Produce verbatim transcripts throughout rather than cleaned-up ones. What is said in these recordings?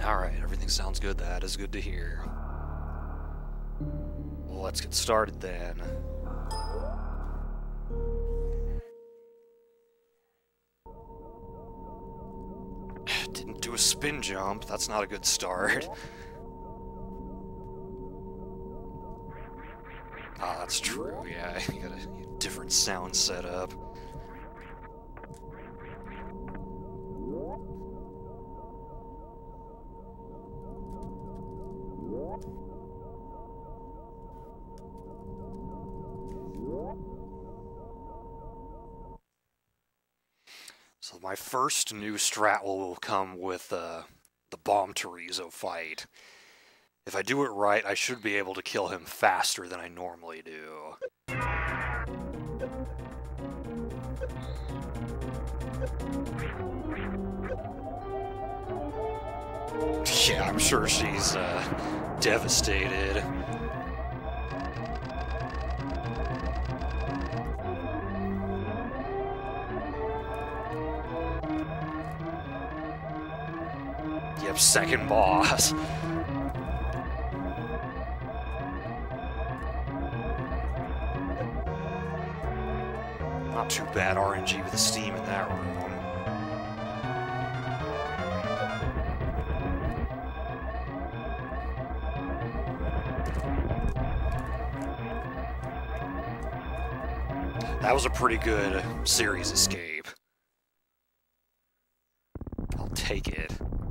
Alright, everything sounds good. That is good to hear. Well, let's get started then. Didn't do a spin jump. That's not a good start. Ah, that's true. Yeah, you got a different sound setup. So my first new strat will come with uh, the Bombterizo fight. If I do it right, I should be able to kill him faster than I normally do. Yeah, I'm sure she's uh, devastated. Yep, second boss. Not too bad R N G with the steam in that room. That was a pretty good series escape. I'll take it.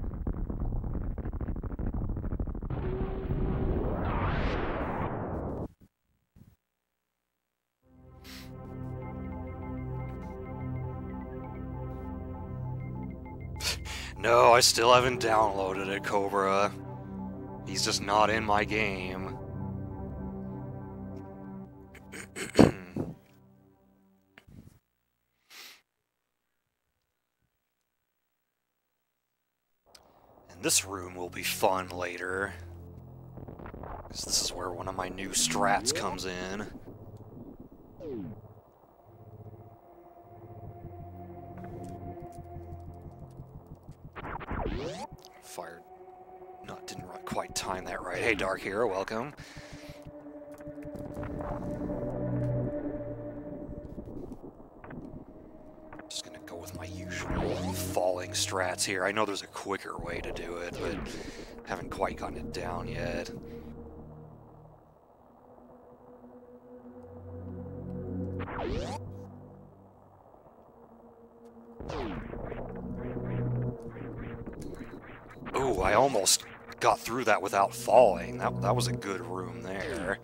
No, I still haven't downloaded it, Cobra. He's just not in my game. And this room will be fun later, because this is where one of my new strats comes in. Fired. No, didn't quite time that right. Hey, Dark Hero, welcome. Just gonna go with my usual falling strats here. I know there's a quicker way to do it, but haven't quite gotten it down yet. Oh, I almost got through that without falling. That, that was a good room there.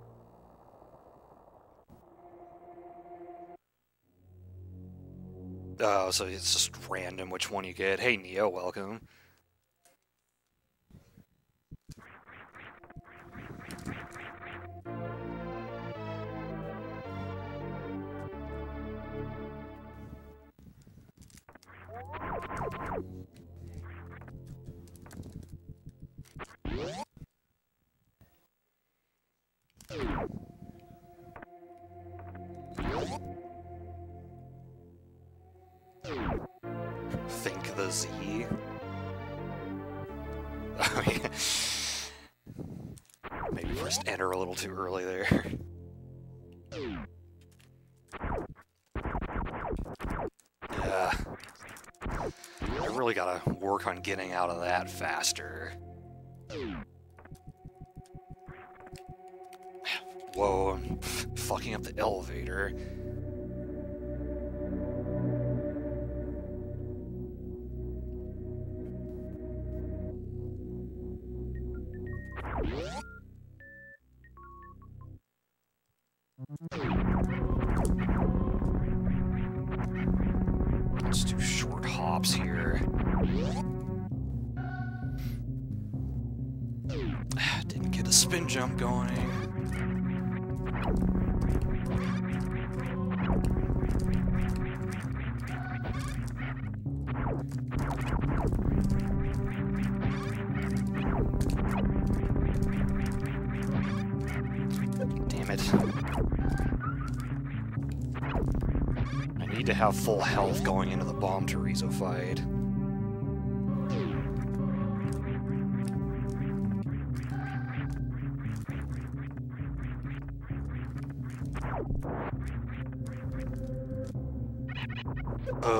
Oh, so it's just random which one you get. Hey, Neo, welcome. Think the Z. Oh, yeah. Maybe pressed enter a little too early there. Yeah. I really gotta work on getting out of that faster. Whoa, I'm fucking up the elevator. Let's do short hops here. Didn't get a spin jump going. Damn it. I need to have full health going into the Bombterizo fight.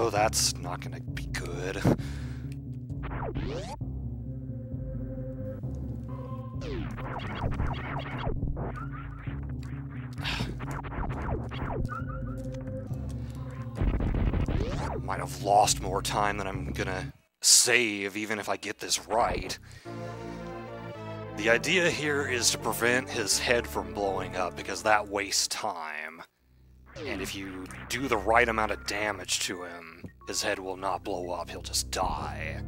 know that's not gonna be good. Might have lost more time than I'm gonna save, even if I get this right. The idea here is to prevent his head from blowing up, because that wastes time. And if you do the right amount of damage to him, his head will not blow up, he'll just die.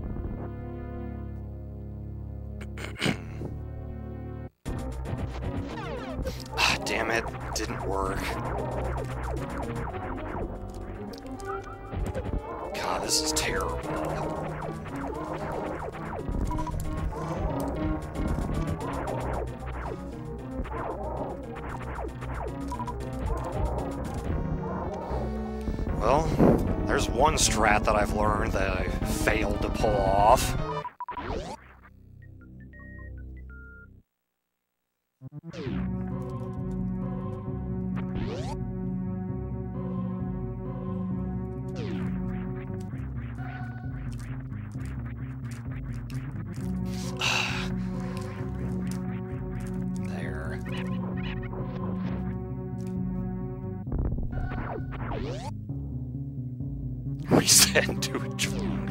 Ah, damn it, didn't work. God, this is terrible. Well, there's one strat that I've learned that I failed to pull off. There. Reset into a drunk.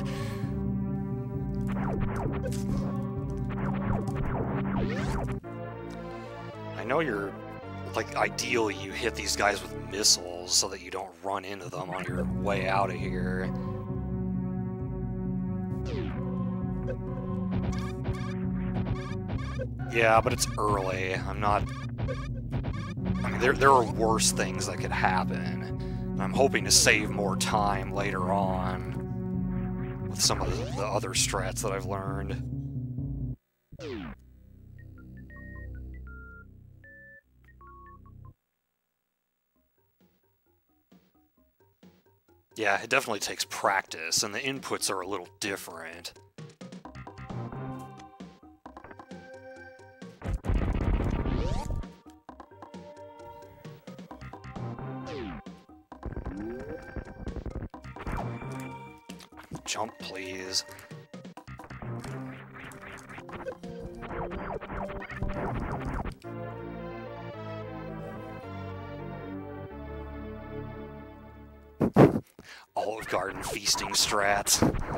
I know you're, like, ideally you hit these guys with missiles so that you don't run into them on your way out of here. Yeah, but it's early. I'm not... I mean, there, there are worse things that could happen. And I'm hoping to save more time later on with some of the, the other strats that I've learned. Yeah, it definitely takes practice, and the inputs are a little different. Jump, please. Olive Garden feasting strats.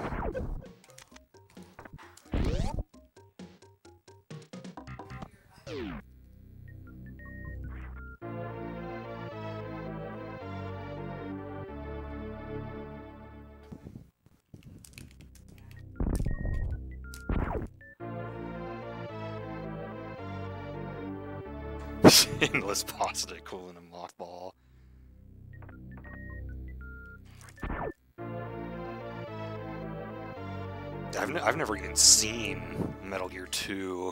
Endless positive cool in a mothball. I've, n I've never even seen Metal Gear two.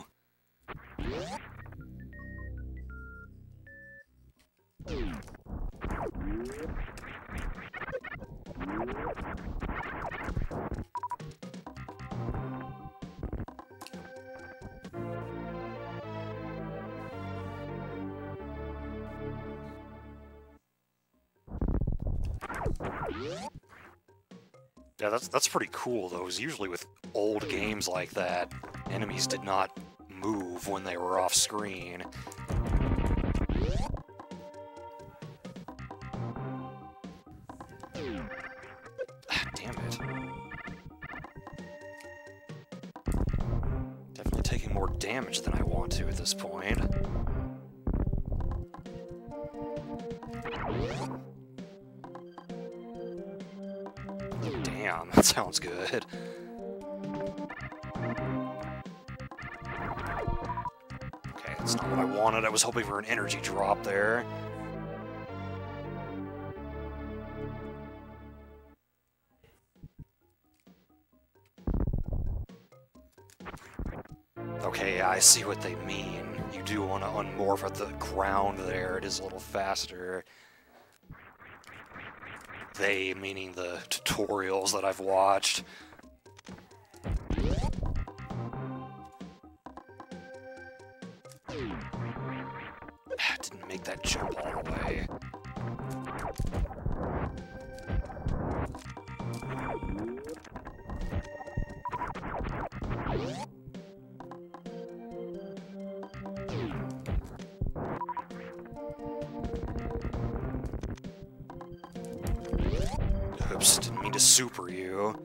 Yeah, that's that's pretty cool though, because usually with old games like that, enemies did not move when they were off screen. Ah, damn it. Definitely taking more damage than I want to at this point. Damn, that sounds good. Okay, that's not what I wanted. I was hoping for an energy drop there. Okay, yeah, I see what they mean. You do want to unmorph at the ground there. It is a little faster. They, meaning the tutorials that I've watched. Didn't make that jump all the way. Oops, didn't mean to super you.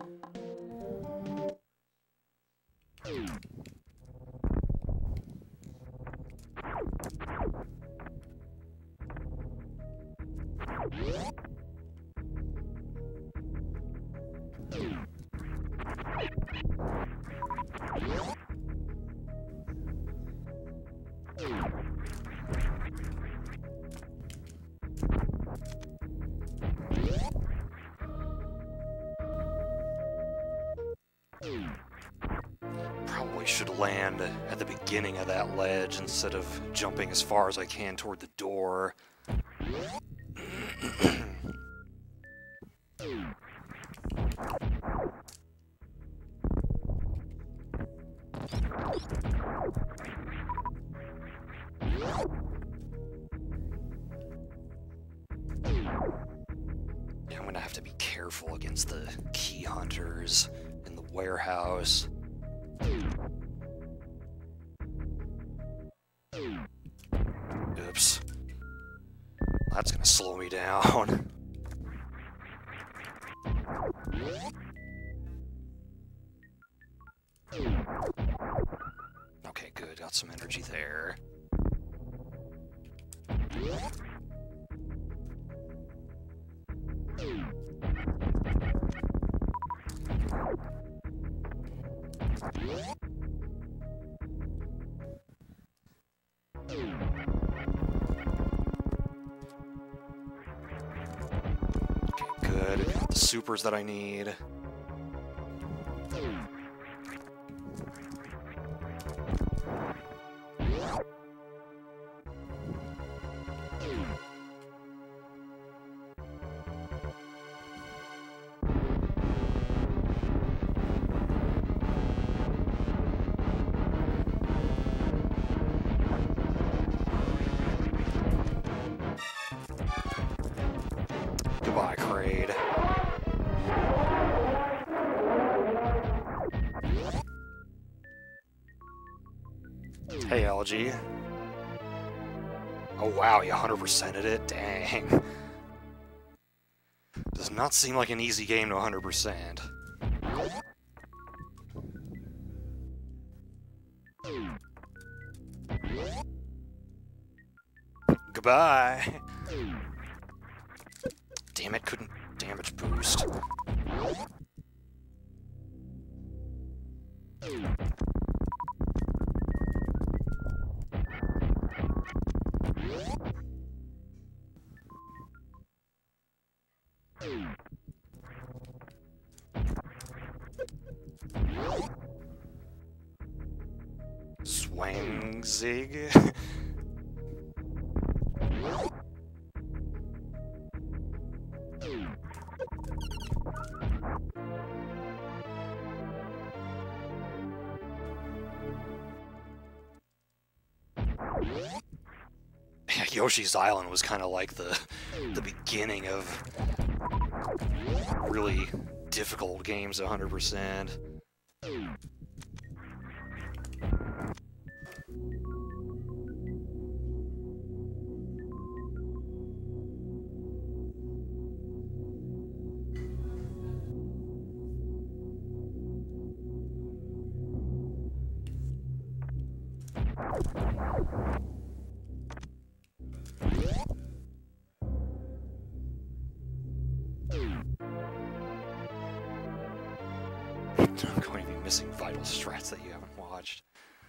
Probably should land at the beginning of that ledge instead of jumping as far as I can toward the door. Yeah, I'm gonna have to be careful against the key hunters in the warehouse. Oops. That's gonna slow me down. Okay, good. Got some energy there. Good, got the supers that I need. Goodbye, Kraid. Hey, Algae. Oh wow, you one hundred percented it? Dang. Does not seem like an easy game to one hundred percent. Goodbye. Damn it, couldn't damage boost. Swang zig. Yoshi's Island was kind of like the the beginning of really difficult games at one hundred percent. I'm going to be missing vital strats that you haven't watched.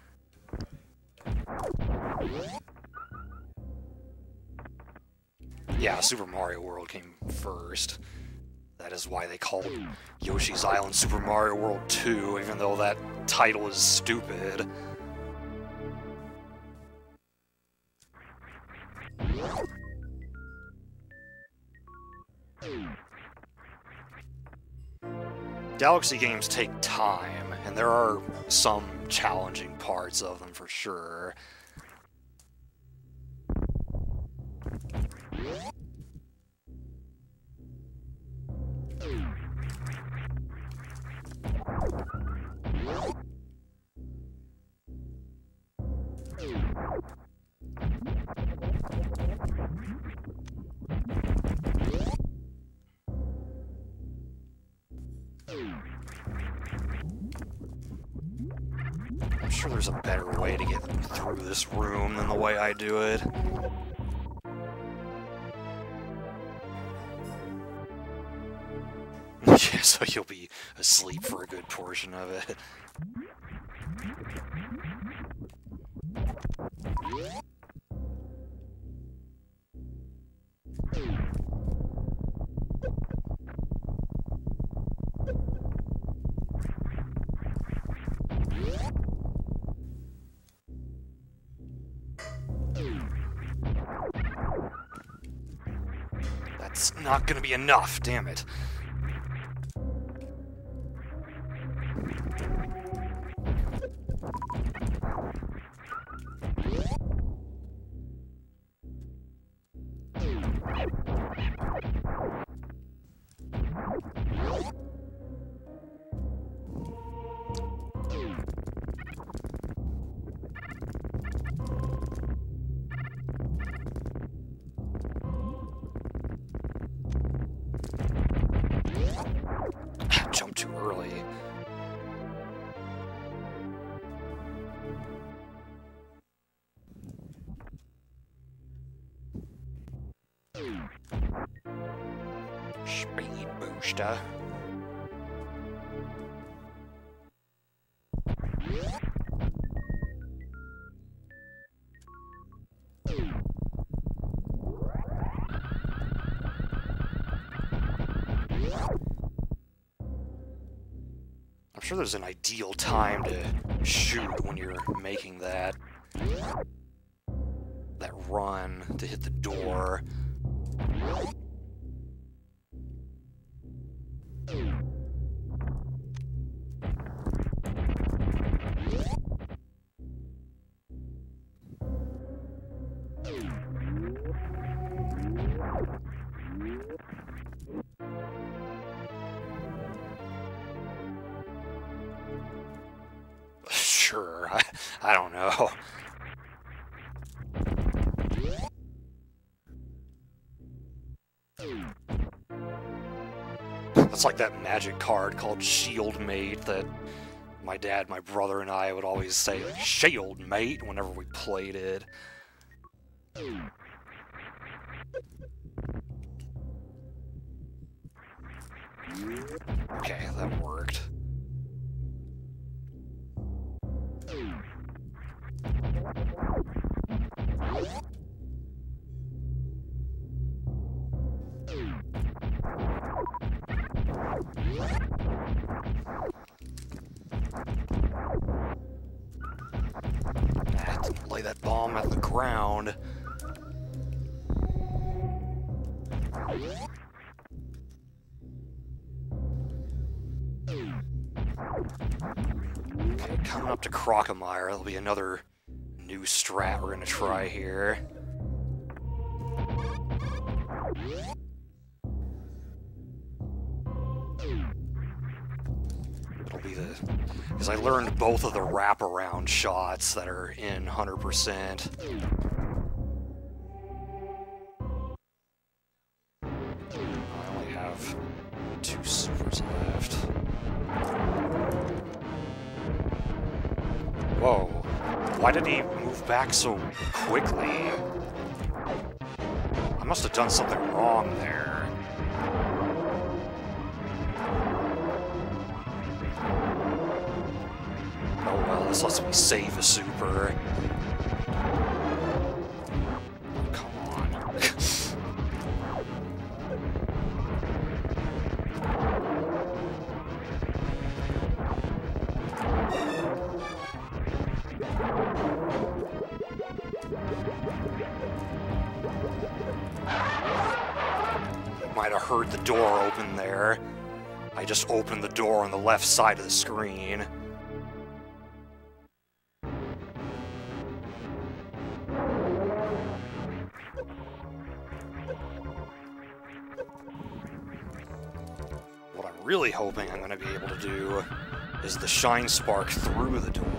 Yeah, Super Mario World came first. That is why they called Yoshi's Island Super Mario World two, even though that title is stupid. Galaxy games take time, and there are some challenging parts of them for sure. I'm sure there's a better way to get through this room than the way I do it. Yeah, so you'll be asleep for a good portion of it. That's not gonna be enough, damn it. Jump too early. Speed booster. I'm sure there's an ideal time to shoot when you're making that that run to hit the door. Sure, I, I don't know. That's like that magic card called Shield Mate that my dad, my brother, and I would always say, like, Shield Mate, whenever we played it. Okay, that worked. Lay that bomb at the ground. Okay, coming up to Crocomire, there'll be another new strat we're gonna try here. It'll be the... because I learned both of the wraparound shots that are in one hundred percent. I only have two supers left. Whoa. Why did he move back so quickly? I must have done something wrong there. Oh well, this lets me save a super. Come on. Might have heard the door open there. I just opened the door on the left side of the screen. What I'm really hoping I'm going to be able to do is the Shine Spark through the door.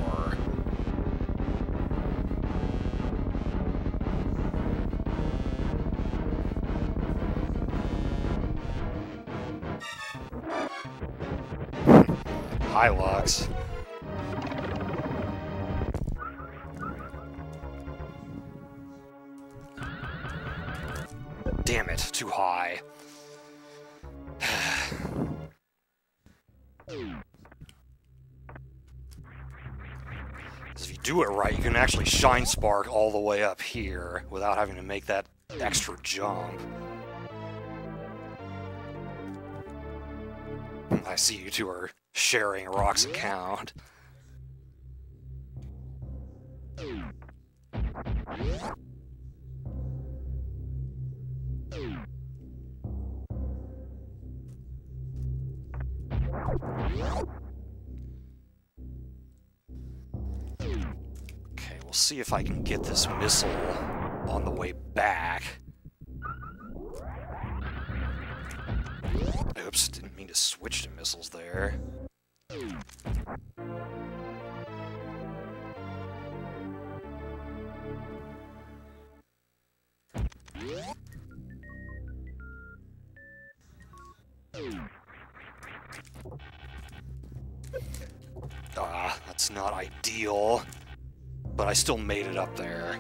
Hi, Lux. Damn it, too high. If you do it right, you can actually Shine Spark all the way up here without having to make that extra jump. I see you two are sharing Rock's account. Okay, we'll see if I can get this missile on the way back. Oops, didn't mean to switch to missiles there. Ah, that's not ideal, but I still made it up there.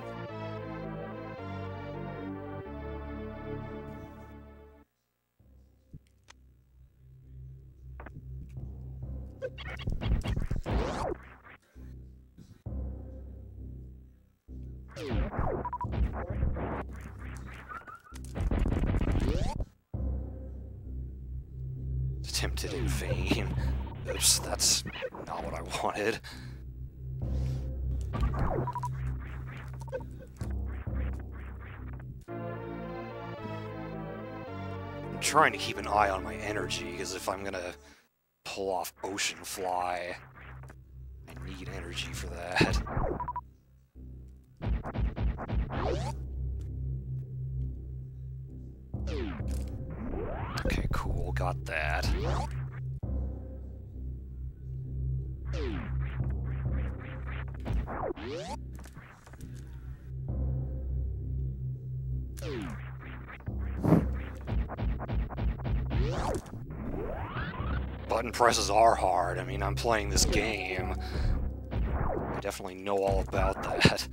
Attempted in vain. Oops, that's not what I wanted. I'm trying to keep an eye on my energy, because if I'm gonna pull off Ocean Fly, I need energy for that. Okay, cool, got that. Button presses are hard. I mean, I'm playing this game. I definitely know all about that.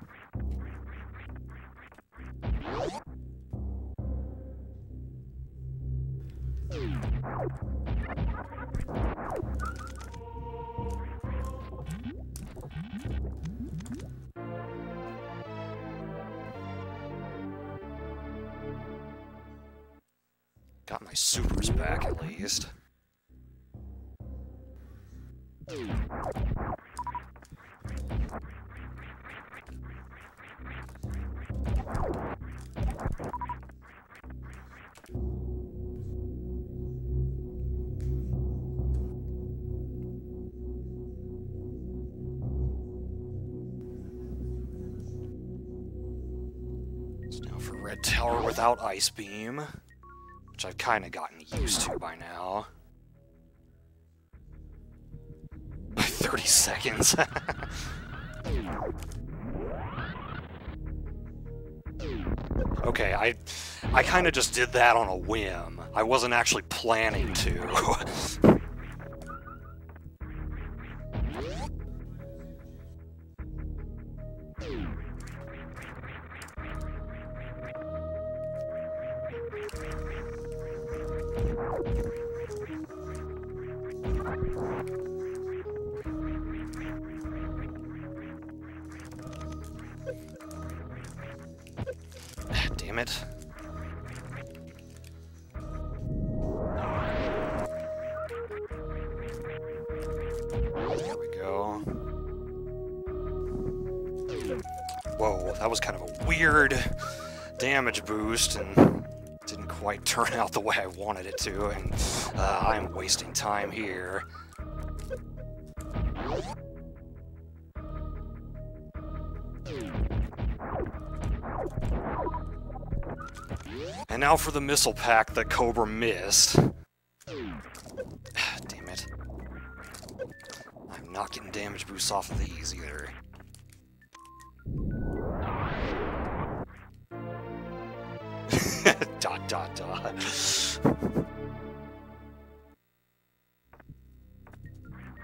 Got my supers back, at least. So now for Red Tower without Ice Beam, which I've kind of gotten used to by now. By thirty seconds. Okay, I I kind of just did that on a whim. I wasn't actually planning to. Damn it. There we go. Whoa, that was kind of a weird damage boost and didn't quite turn out the way I wanted it to, and uh, I'm wasting time here. And now for the missile pack that Cobra missed. Damn it. I'm not getting damage boosts off of these either. dot dot dot.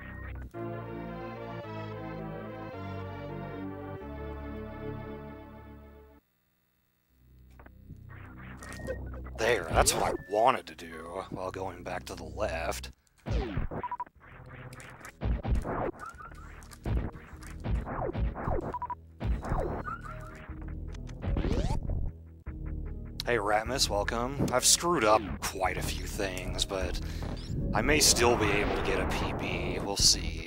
There, that's what I wanted to do while going back to the left. Hey Ratmus, welcome. I've screwed up quite a few things, but I may still be able to get a P B. We'll see.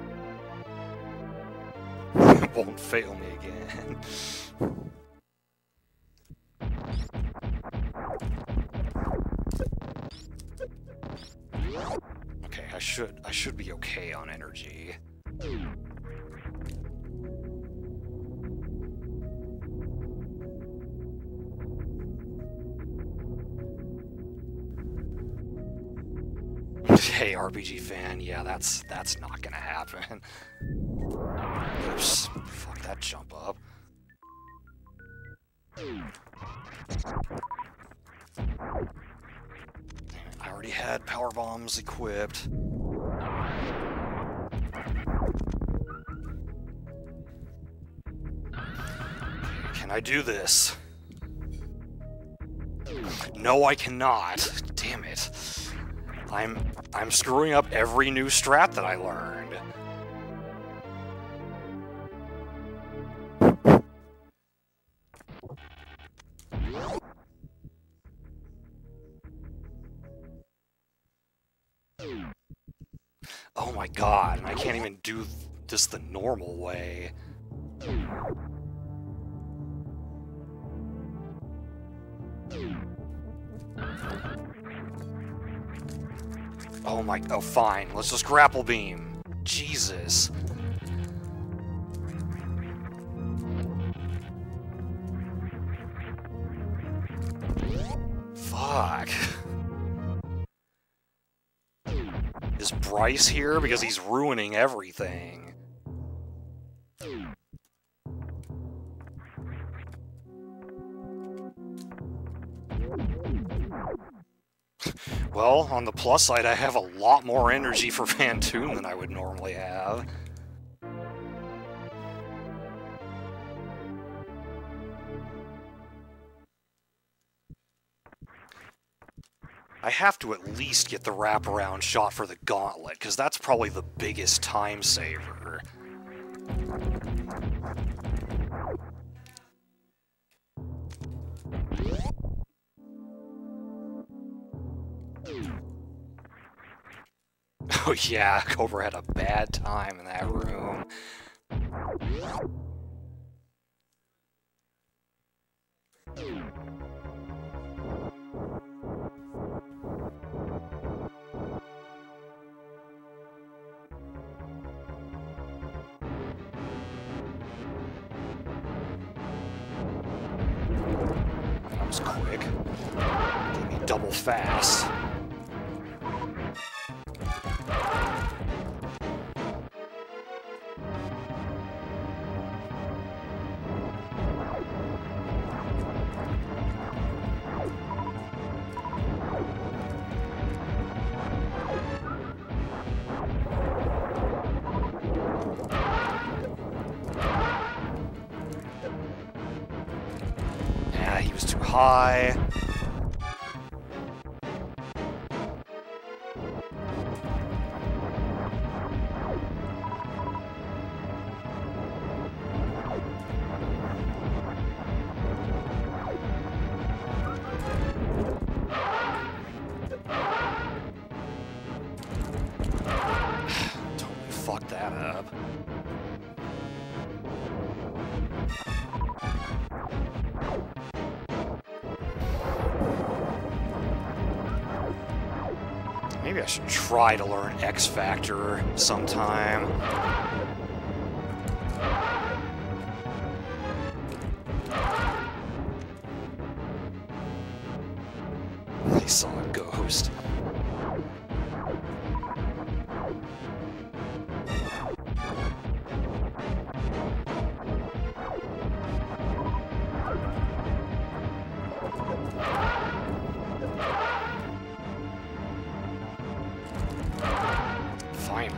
It won't fail me again. Okay, I should I should be okay on energy. Hey, R P G fan, yeah, that's that's not gonna happen. Oops, fuck that jump up. Damn it, I already had power bombs equipped. Can I do this? No, I cannot. Damn it. I'm I'm screwing up every new strat that I learned. Oh my god, and I can't even do this the normal way. Oh my, oh fine, let's just grapple beam. Jesus. Fuck. Is Bryce here? Because he's ruining everything. Well, on the plus side, I have a lot more energy for Phantoon than I would normally have. I have to at least get the wraparound shot for the gauntlet, because that's probably the biggest time saver. Oh yeah, Cobra had a bad time in that room. That was quick. Gave me double fast. Yeah, he was too high. Totally fucked that up. Maybe I should try to learn X Factor sometime. I saw a ghost. Finally.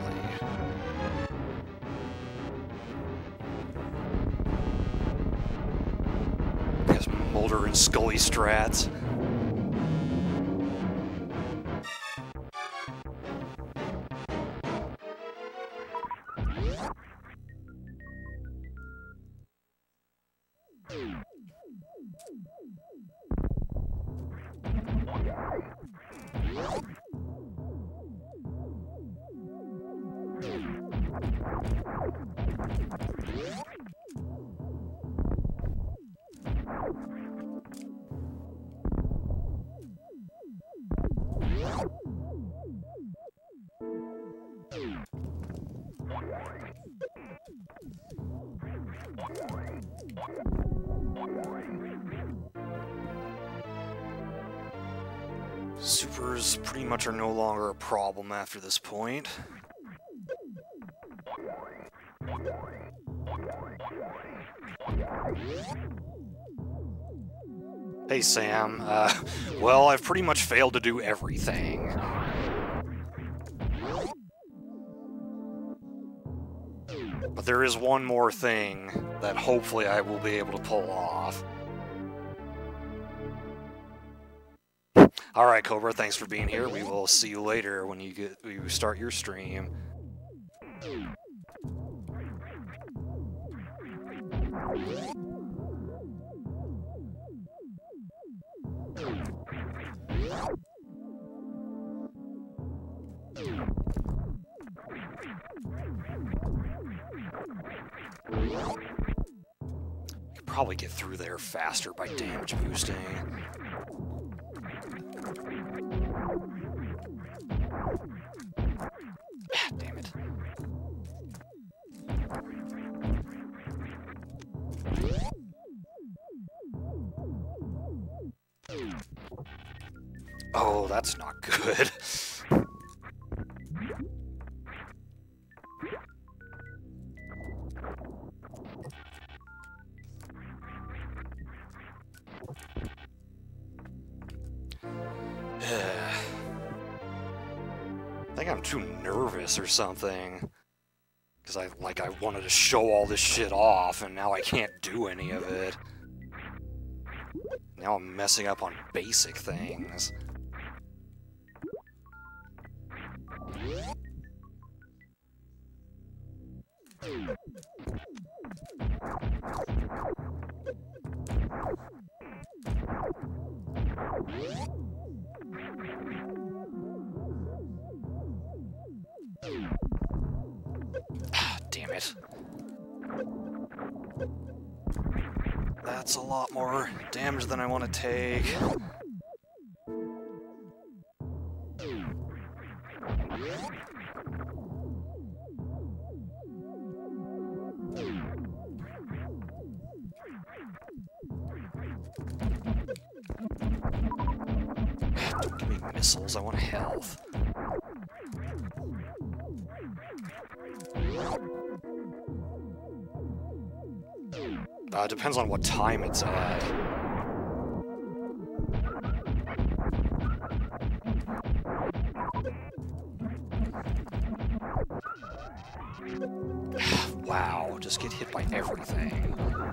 Because Mulder and Scully strats. Supers pretty much are no longer a problem after this point. Hey Sam, uh, well, I've pretty much failed to do everything. But there is one more thing that hopefully I will be able to pull off. Alright, Cobra, thanks for being here. We will see you later when you get you start your stream. Could probably get through there faster by damage boosting. Ah, damn it. Oh, that's not good. I think I'm too nervous or something. Because I, like, I wanted to show all this shit off, and now I can't do any of it. Now I'm messing up on basic things. Ah, damn it. That's a lot more damage than I want to take. Don't give me missiles, I want health. Uh, depends on what time it's at. Wow, just get hit by everything.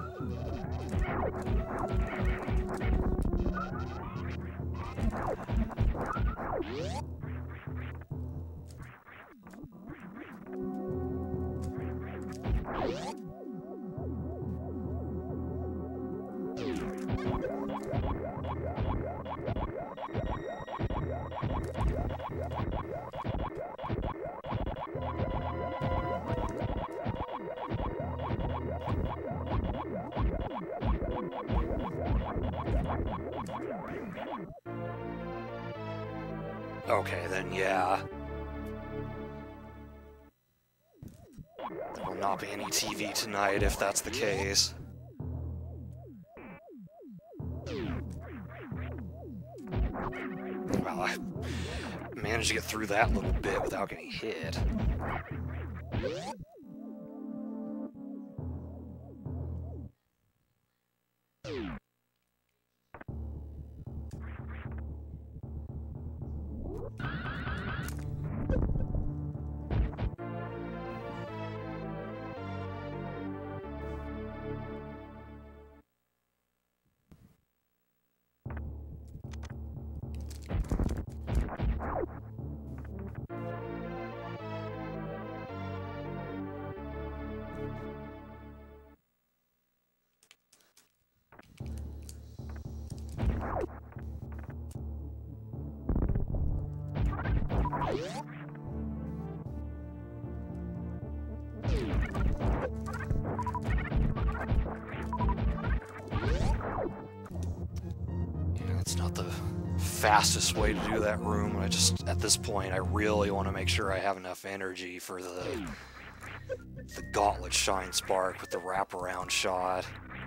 Okay, then yeah. There will not be any T V tonight if that's the case. Well, I managed to get through that little bit without getting hit. fastest way to do that room. I just, at this point, I really want to make sure I have enough energy for the the Gauntlet Shine Spark with the wraparound shot.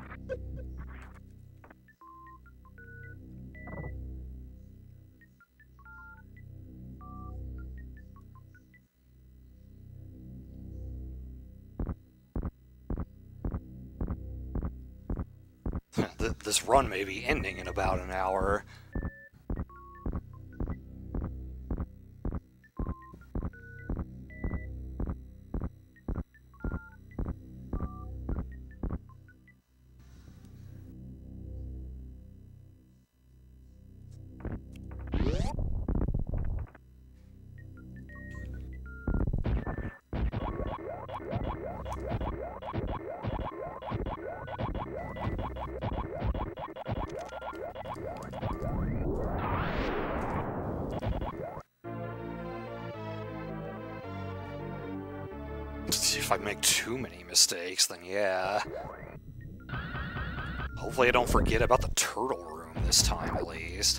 This run may be ending in about an hour. If I make too many mistakes, then yeah. Hopefully I don't forget about the turtle room this time, at least.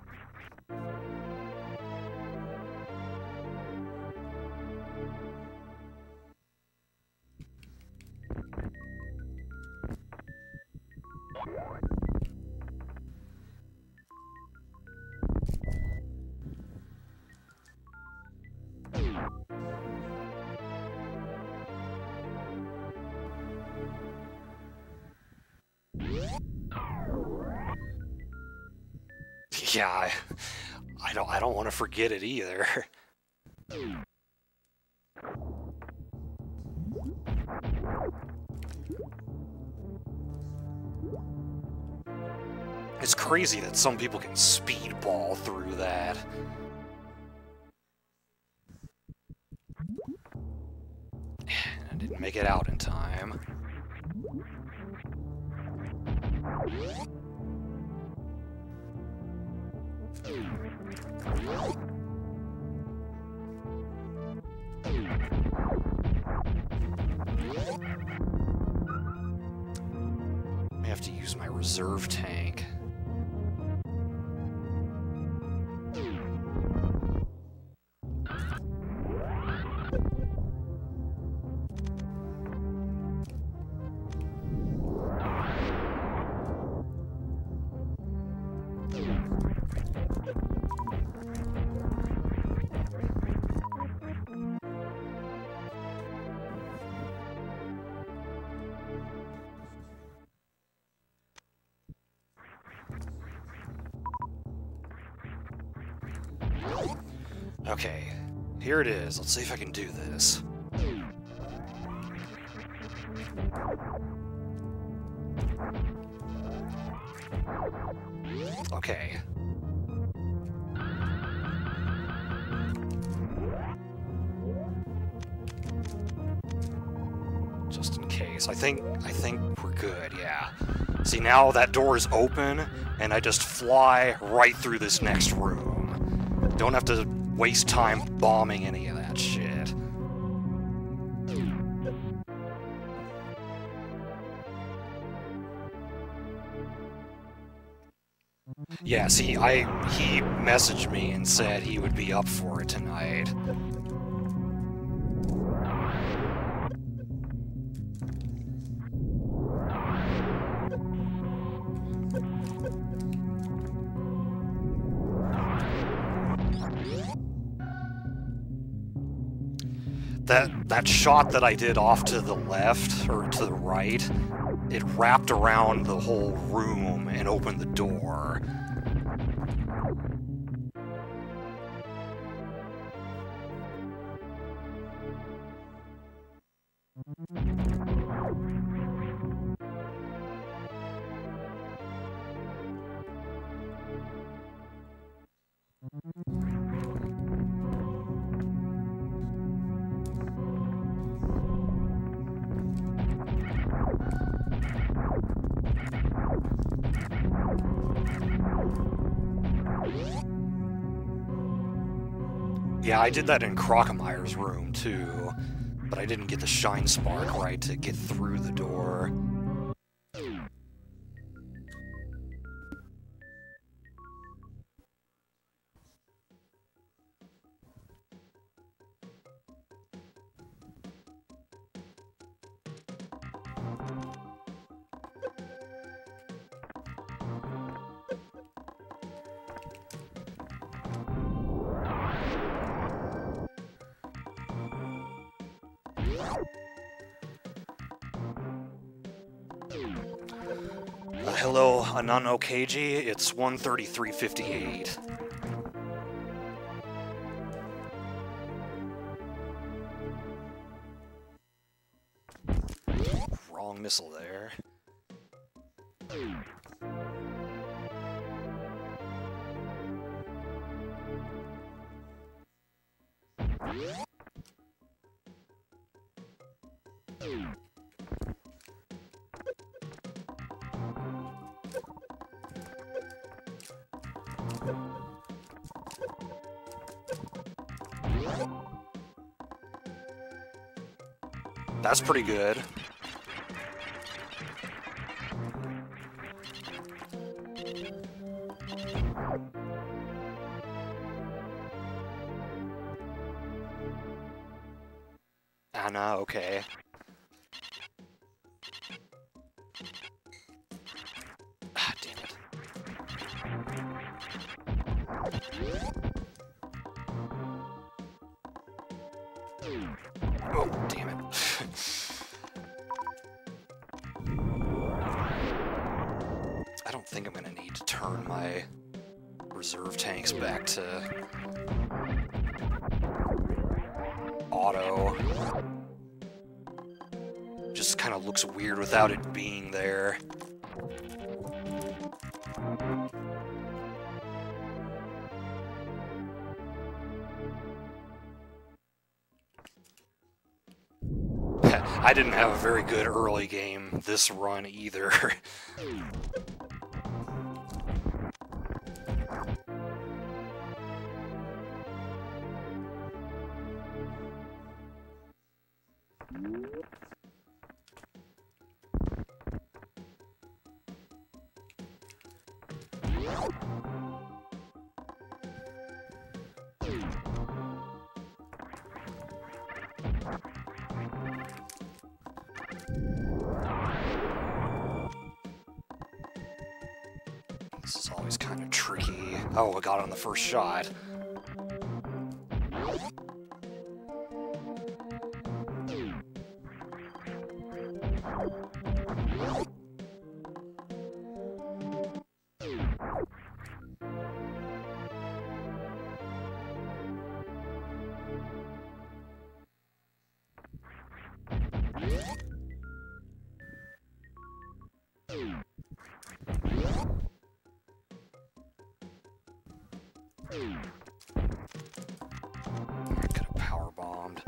Yeah, I, I don't I don't want to forget it either. It's crazy that some people can speedball through that. I didn't make it out in time. I have to use my reserve tank. Okay, here it is. Let's see if I can do this. Okay. Just in case. I think I think we're good, yeah. See, now that door is open, and I just fly right through this next room. Don't have to waste time bombing any of that shit. Yeah, see, I he messaged me and said he would be up for it tonight. That, that shot that I did off to the left, or to the right, it wrapped around the whole room and opened the door. Yeah, I did that in Crocomyre's room, too, but I didn't get the Shine Spark right to get through the door. Uh, hello, Anano Keiji. It's one thirty-three fifty-eight. Wrong missile there. That's pretty good. Anna, okay. Ah, damn it. Oh, damn it. I don't think I'm gonna need to turn my reserve tanks back to auto. Just kind of looks weird without it being there. I didn't have a very good early game this run either. This is always kind of tricky. Oh, I got on the first shot. Could have power bombed.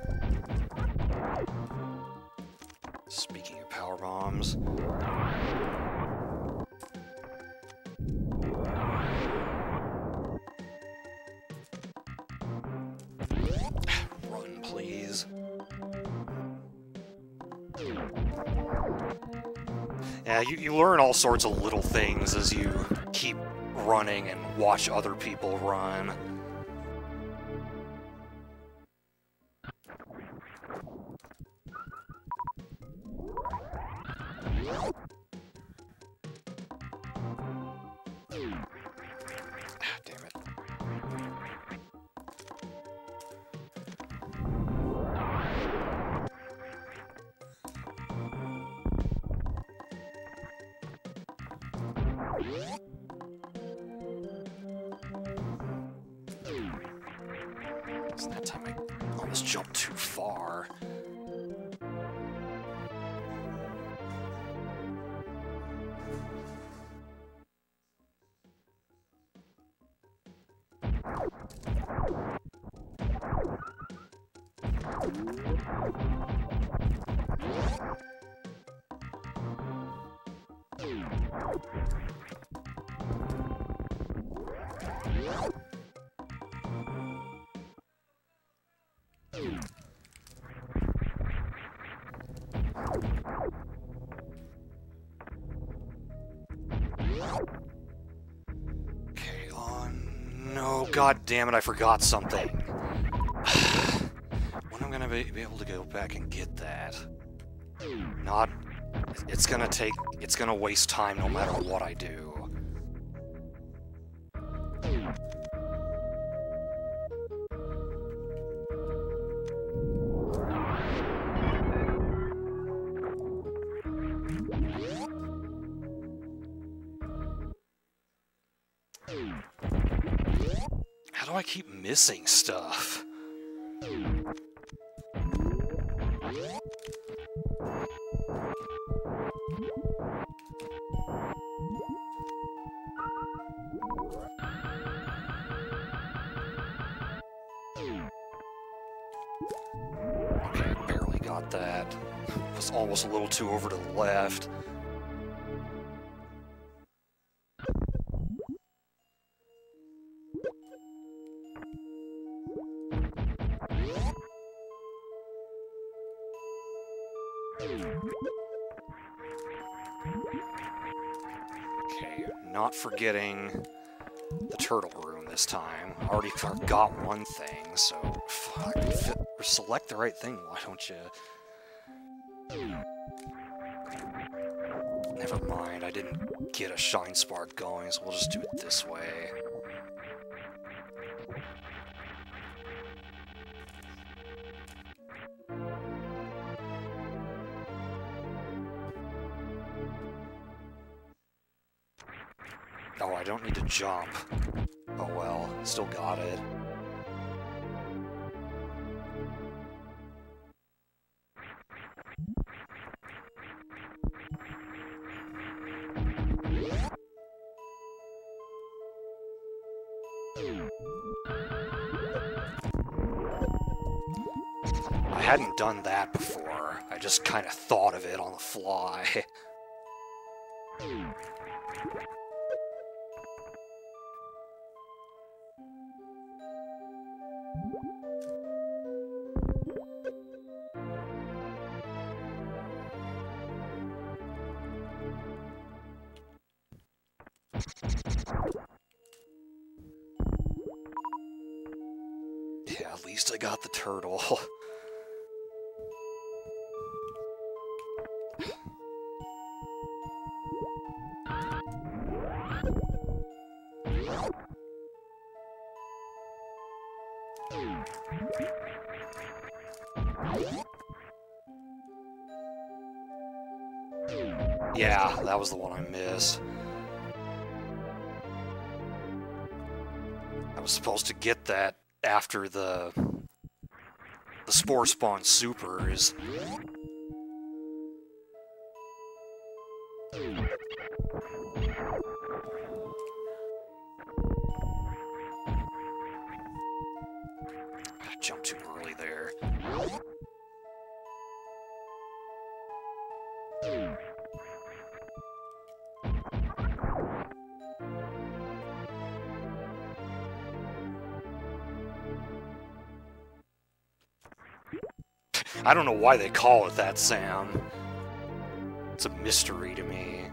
Speaking of power bombs. Run, please. Yeah, you, you learn all sorts of little things as you keep running and watch other people run. Ah, damn it. So that time I almost jumped too far. Okay, on. No, god damn it, I forgot something. When am I gonna be, be able to go back and get that? Not. It's gonna take. It's gonna waste time no matter what I do. do I keep missing stuff? Okay, barely got that. Was almost a little too over to the left. Okay, not forgetting the turtle room this time. I already forgot one thing, so fuck, select the right thing, why don't you? Never mind, I didn't get a shine spark going, so we'll just do it this way. Oh, I don't need to jump. Oh well, still got it. I hadn't done that before. I just kind of thought of it on the fly. Yeah, at least I got the turtle. Yeah, that was the one I missed. I was supposed to get that after the the Spore Spawn Supers. I jumped too early there. I don't know why they call it that, Sam. It's a mystery to me.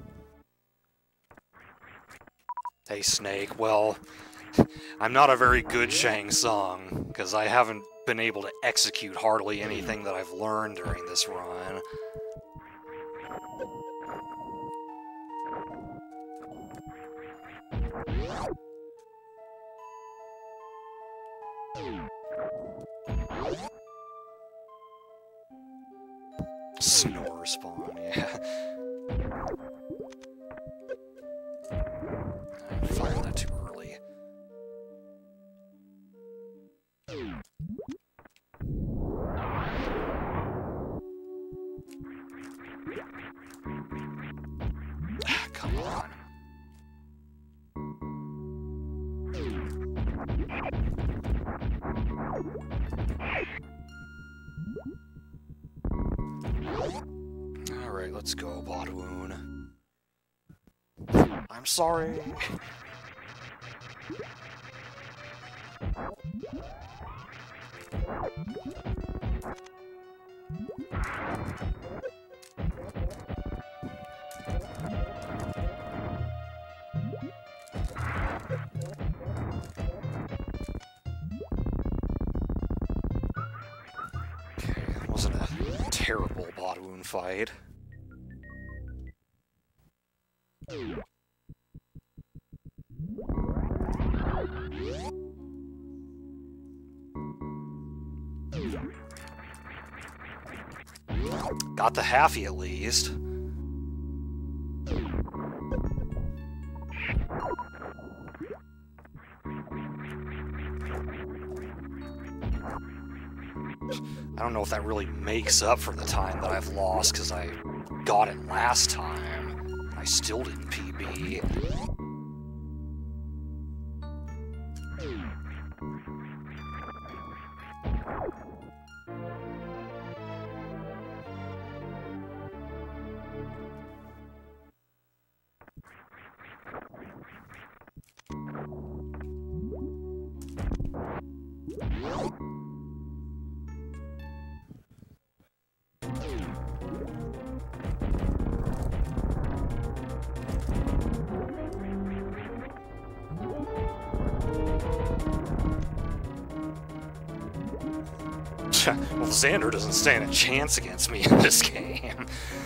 Hey, Snake. Well, I'm not a very good Shang Tsung, because I haven't been able to execute hardly anything that I've learned during this run. Snore spawn, yeah. I fired that too early. Ah, come on. Alright, let's go, Botwoon. I'm sorry. Okay, it wasn't a terrible Botwoon fight. Got the halfie at least. know if that really makes up for the time that I've lost, because I got it last time. I still didn't P B. Well, Xander doesn't stand a chance against me in this game.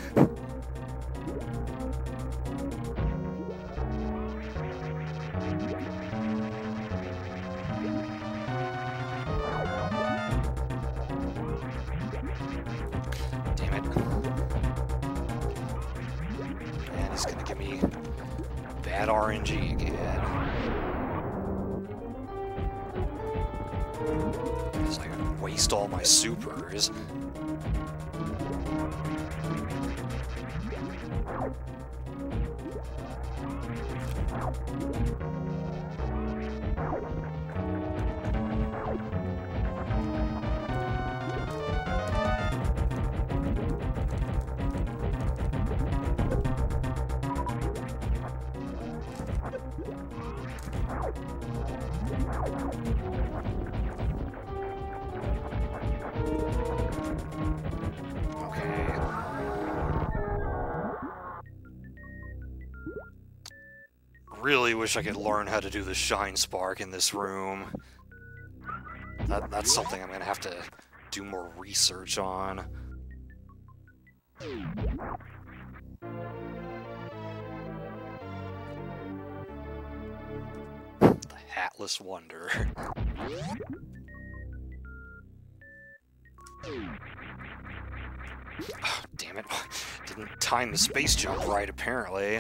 Damn it. And he's gonna give me bad R N G again. Because I gotta waste all my supers. Really wish I could learn how to do the Shine Spark in this room. That, that's something I'm gonna have to do more research on. The Hatless Wonder. Oh, damn it. Didn't time the space jump right, apparently.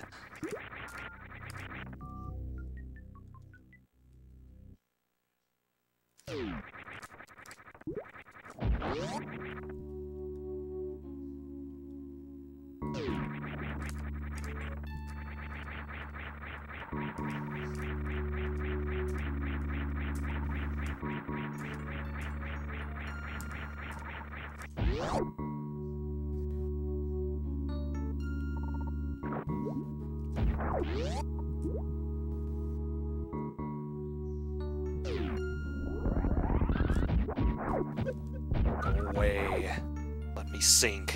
Go away. Let me sink.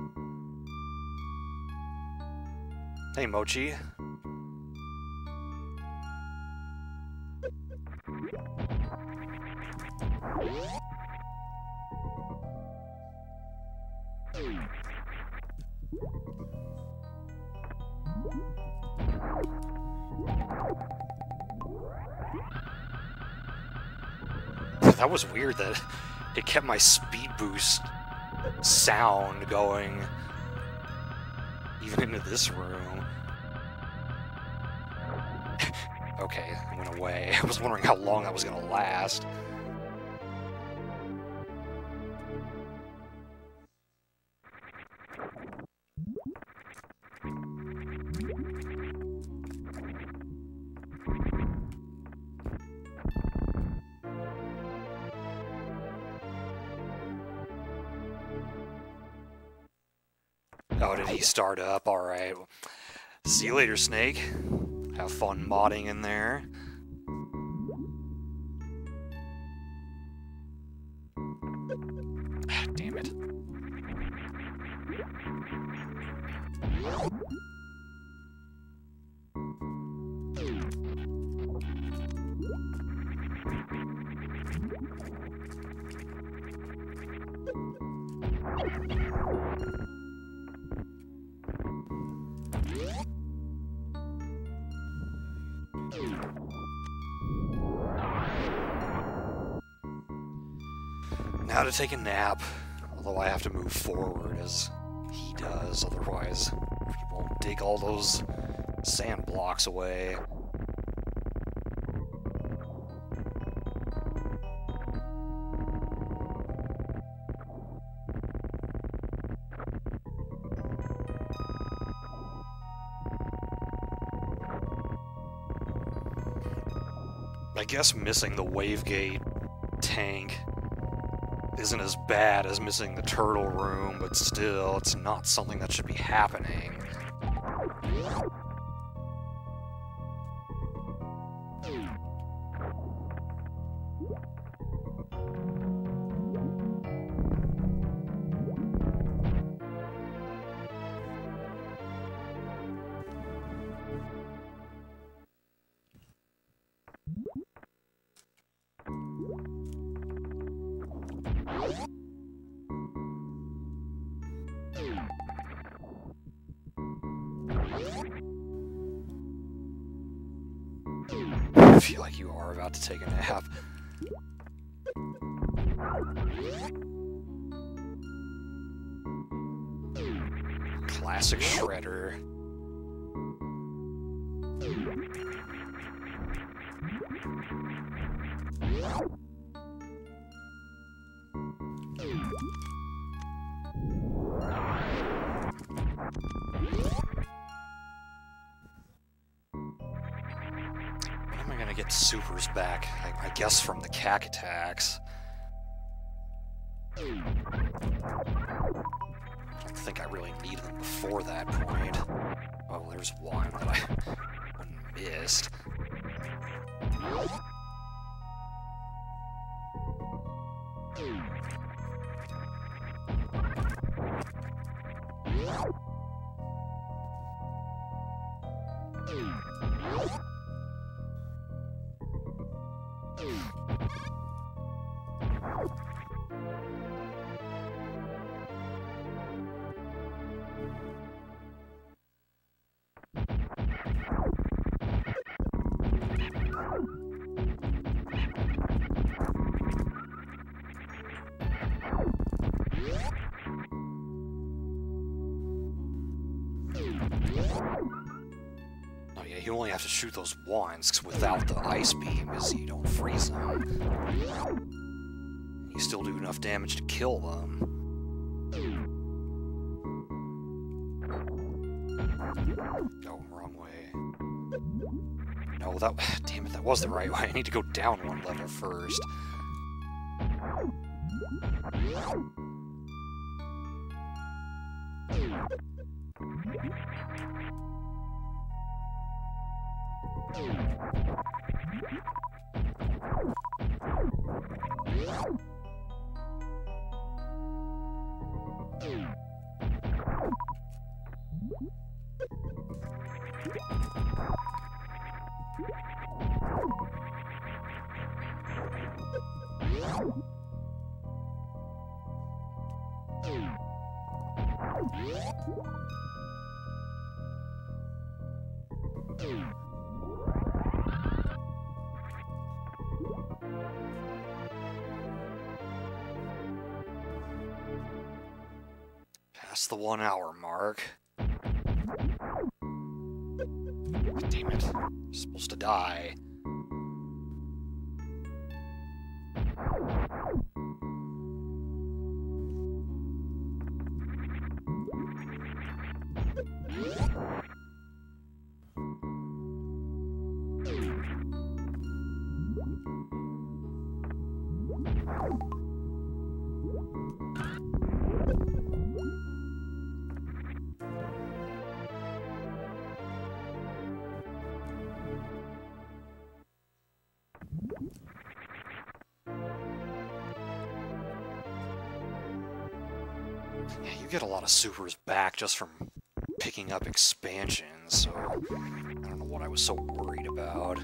Hey, Mochi. That was weird that it kept my speed boost sound going even into this room. Okay, it went away. I was wondering how long that was gonna last. Oh, did he start up? Alright. See you later, Snake. Have fun modding in there. Ah, damn it. Now to take a nap, although I have to move forward as he does, otherwise he won't dig all those sand blocks away. I guess missing the Wavegate tank isn't as bad as missing the turtle room, but still, it's not something that should be happening. I feel like you are about to take a nap. Classic Shredder. When am I gonna get supers back? I, I guess from the cack attacks. I don't think I really needed them before that point. Oh, there's one that I missed. Oh yeah, you only have to shoot those ones, 'cause without the ice beam, because you don't freeze them. You still do enough damage to kill them. Oh, wrong way. No, that... damn it, that was the right way. I need to go down one level first. Past the one hour mark. Damn it. I'm supposed to die. Yeah, you get a lot of supers back just from picking up expansions, so I don't know what I was so worried about.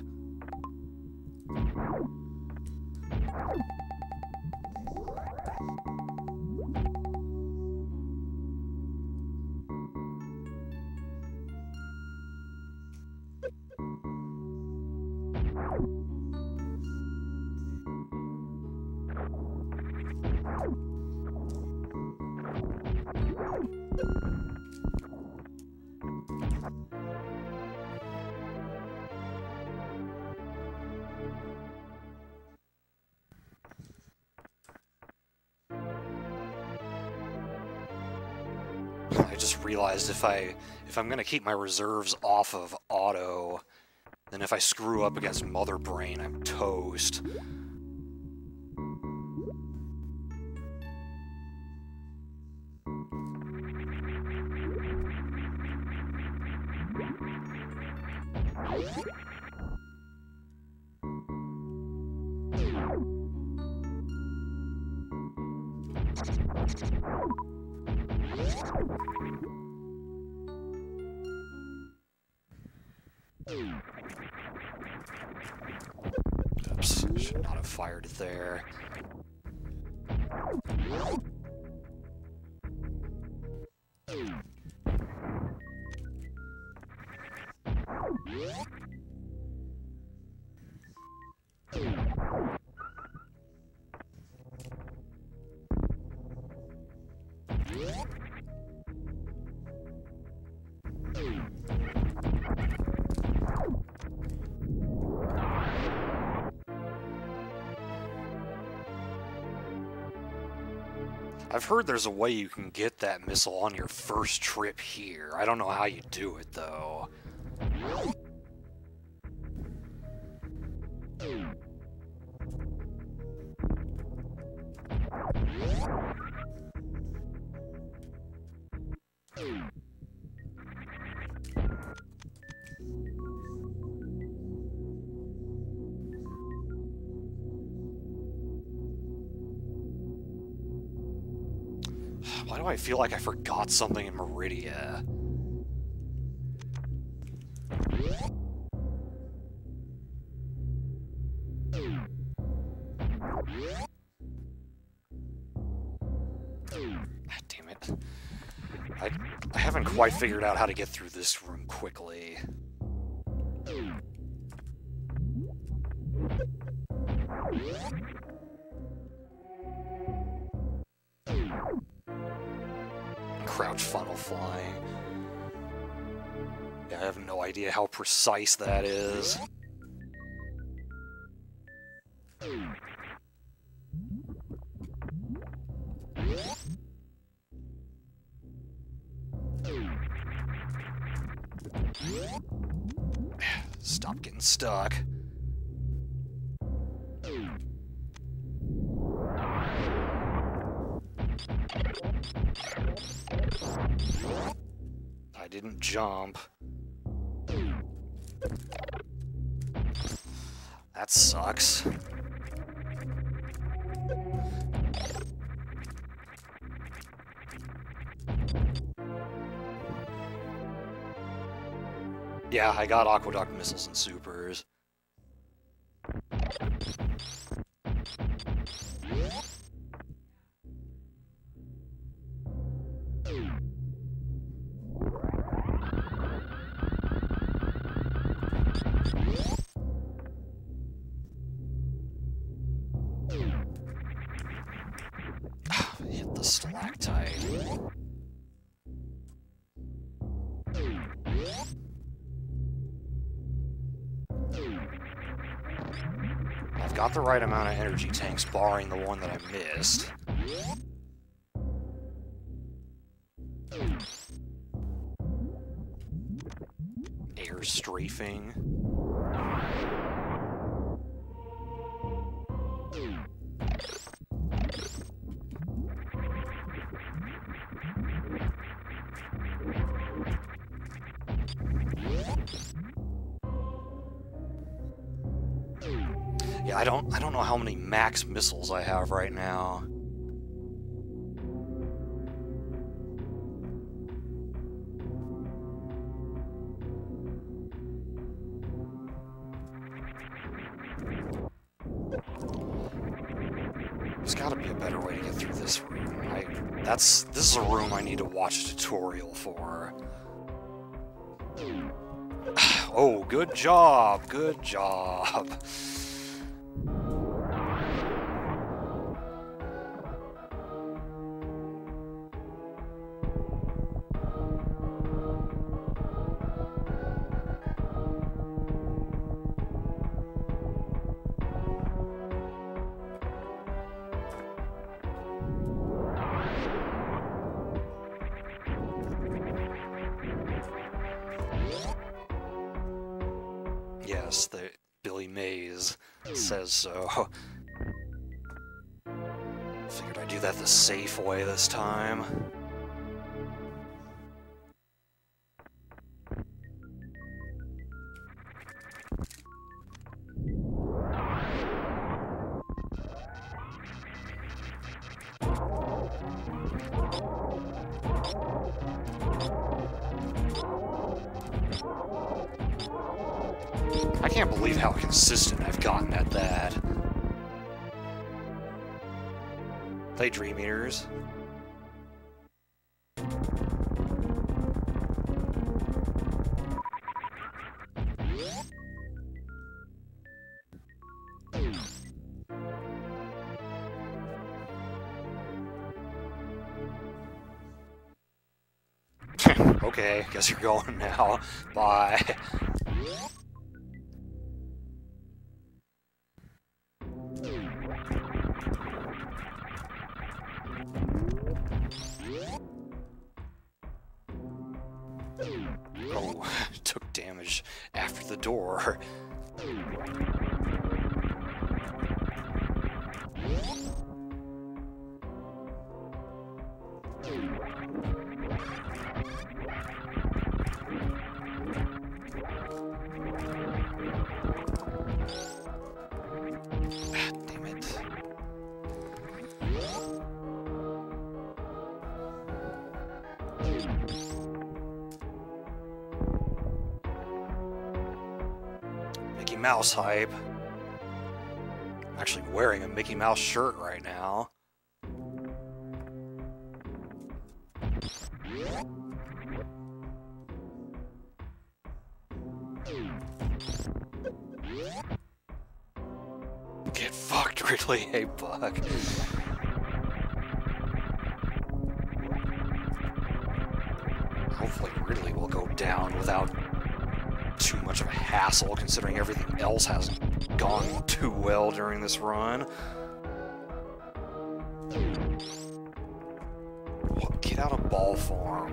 I just realized if I if I'm gonna keep my reserves off of auto, Then if I screw up against Mother Brain, I'm toast. Oops, should not have fired it there. I've heard there's a way you can get that missile on your first trip here. I don't know how you do it, though. Why do I feel like I forgot something in Meridia? God damn it. I, I haven't quite figured out how to get through this room quickly. Crouch funnel flying. Yeah, I have no idea how precise that is. Stop getting stuck. I didn't jump. That sucks. Yeah, I got Aqueduct missiles and supers. Hit the stalactite. I've got the right amount of energy tanks, barring the one that I missed. Air strafing. Yeah, I don't I don't know how many max missiles I have right now. There's got to be a better way to get through this room. I that's this is a room I need to watch a tutorial for. Oh, good job. Good job. Yeah, Yes, the Billy Mays says so. Figured I'd do that the safe way this time. I can't believe how consistent I've gotten at that. Play Dream Eaters. Okay, guess you're going now. Bye. Oh, took damage after the door. Damn it. Mickey Mouse hype. I'm actually wearing a Mickey Mouse shirt right now. Get fucked, Ridley. Hey, Buck. Hopefully Ridley will go down without too much of a hassle, considering everything else hasn't gone too well during this run. What? Get out of ball form.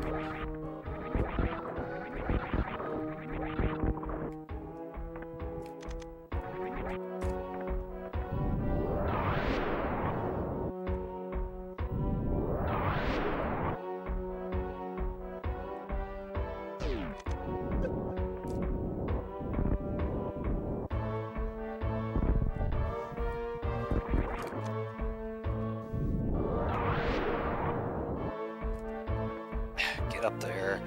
Get up there.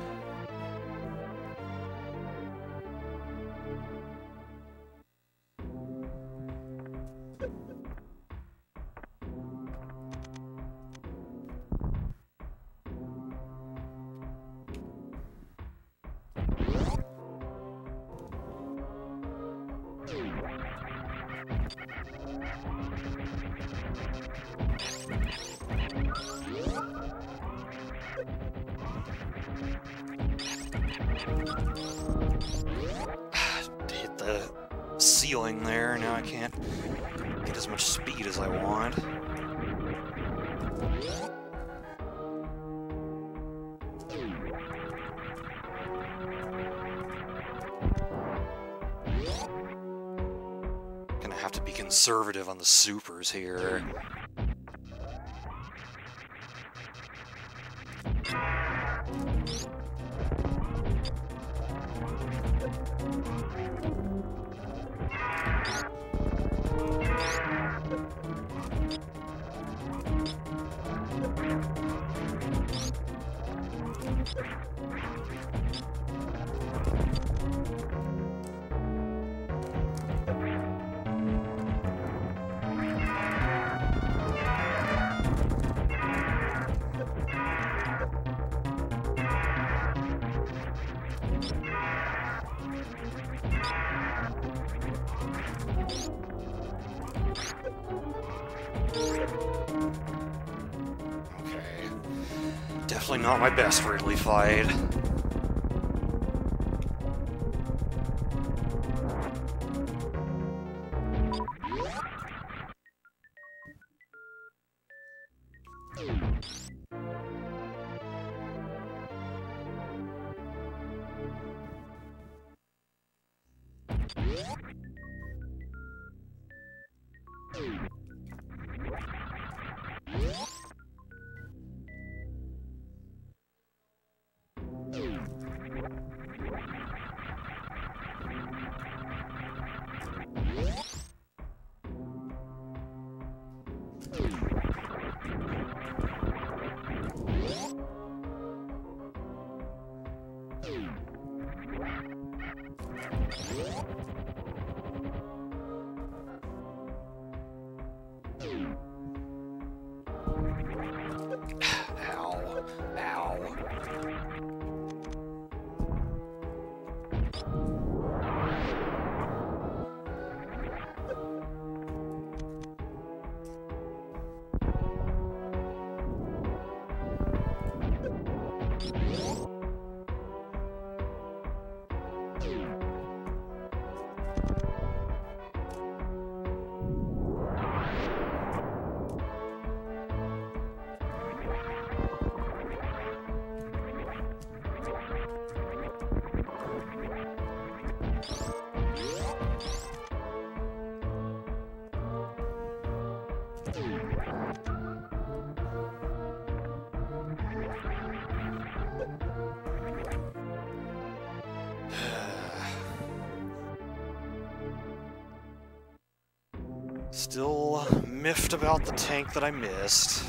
Hit the ceiling there, now I can't get as much speed as I want. Gonna have to be conservative on the supers here. Okay. Definitely not my best Ridley fight. Still miffed about the tank that I missed.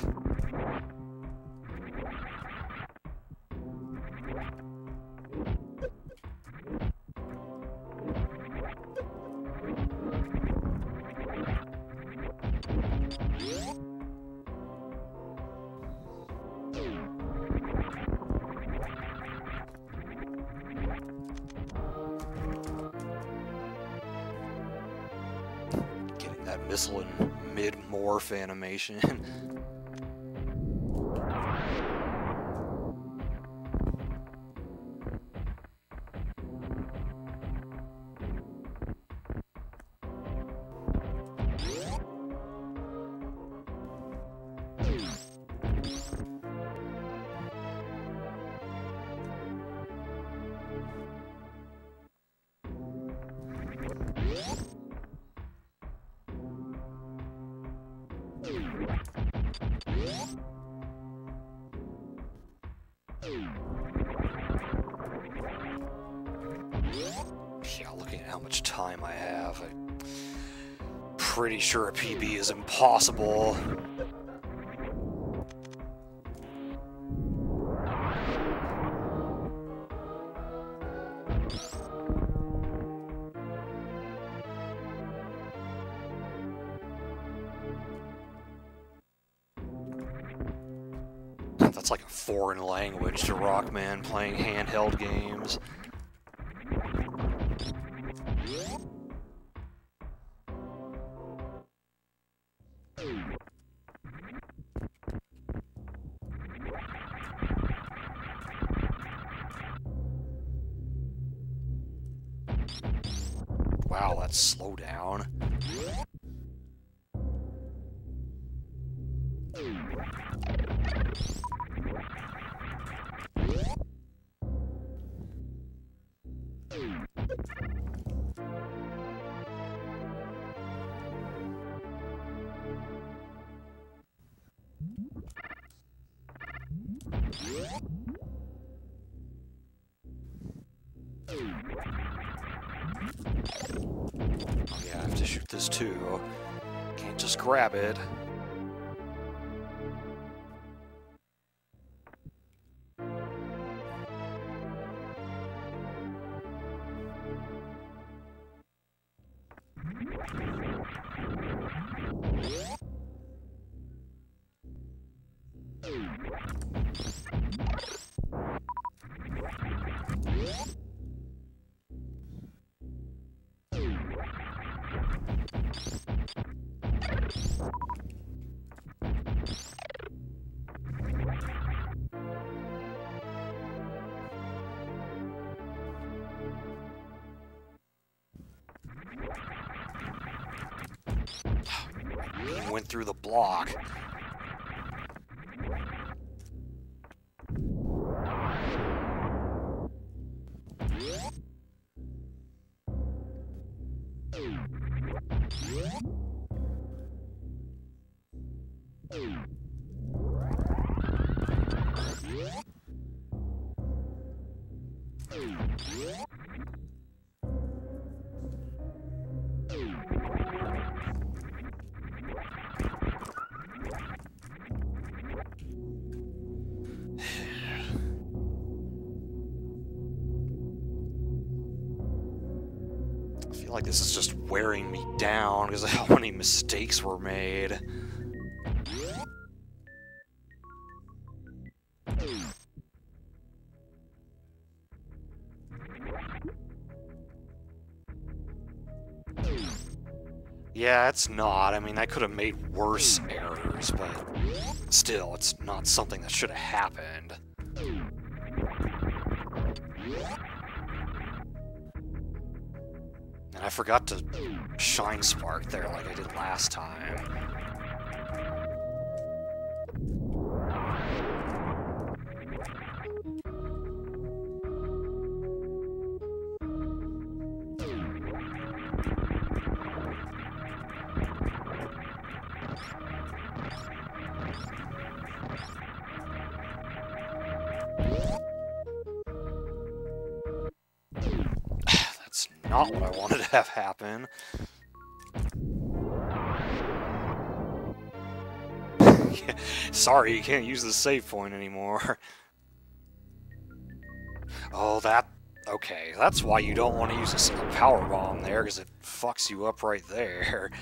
That missile in mid-morph animation. Yeah, looking at how much time I have, I'm pretty sure a P B is impossible. That's like a foreign language to Rockman playing handheld games. Wow, that's slow down. Oh yeah, I have to shoot this too. Can't just grab it. He went through the block. I feel like this is just wearing me down because of how many mistakes were made. Yeah, it's not. I mean, I could have made worse errors, but still, it's not something that should have happened. And I forgot to Shine Spark there like I did last time. Not what I wanted to have happen. Sorry, you can't use the save point anymore. Oh, that... Okay, that's why you don't want to use a power bomb there, because it fucks you up right there.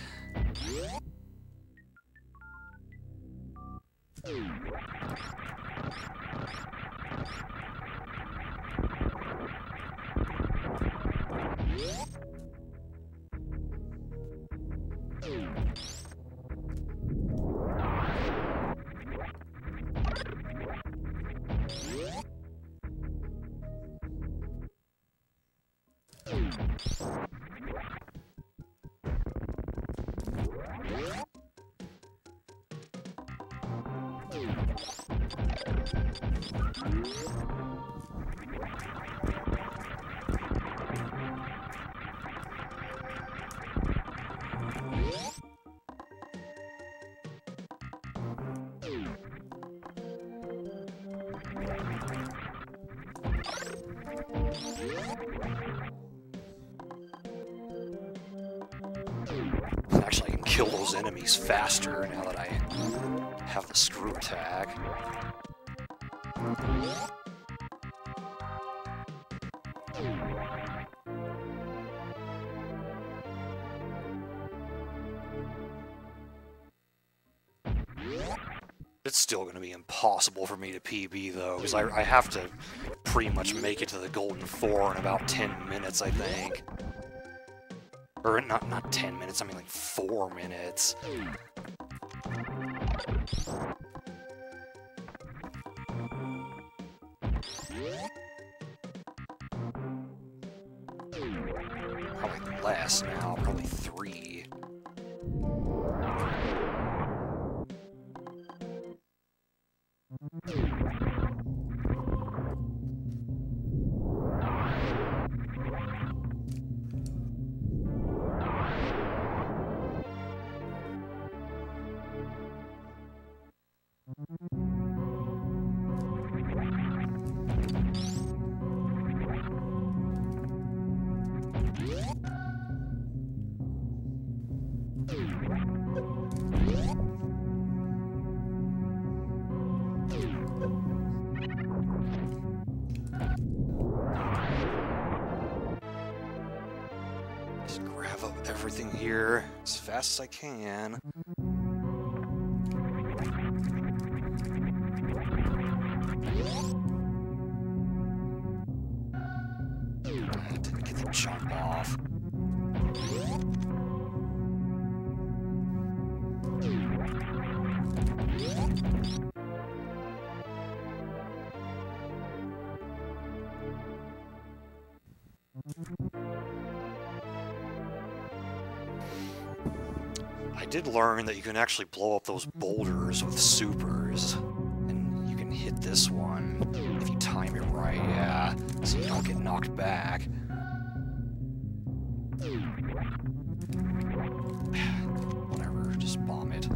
Actually, I can kill those enemies faster now that I have the screw attack. It's still going to be impossible for me to P B, though, because I, I have to pretty much make it to the Golden Four in about ten minutes, I think. Or not, not ten minutes, I mean like four minutes. Probably less now, probably three. Just grab up everything here as fast as I can. Didn't get the jump off. I did learn that you can actually blow up those boulders with supers, and you can hit this one if you time it right, yeah, so you don't get knocked back. Whatever, just bomb it.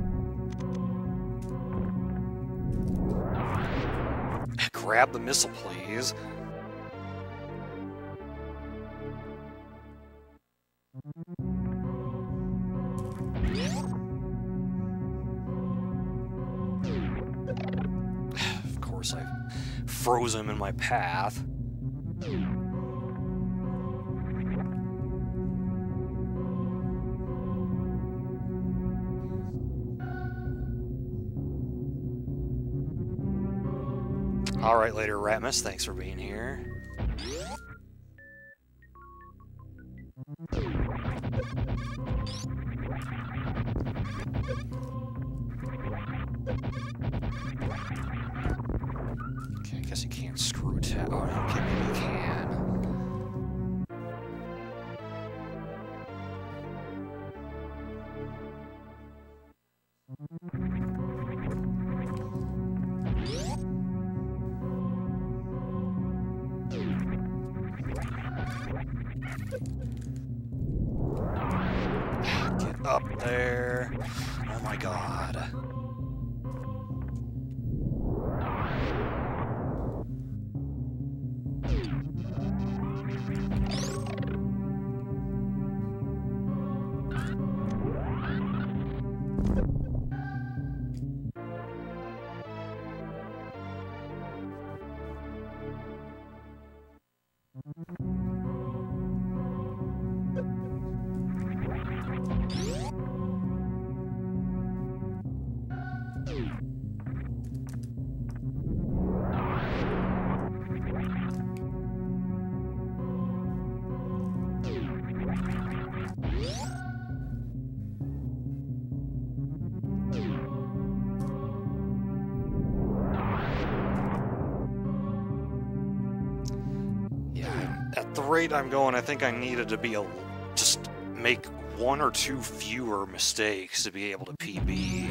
Grab the missile, please. Of course, I froze him in my path. Alright, later, Ratmus, thanks for being here. Okay, I guess you can't screw attack. Oh, okay, maybe you Get up there. Oh my god. At the rate I'm going, I think I needed to be a just make one or two fewer mistakes to be able to P B.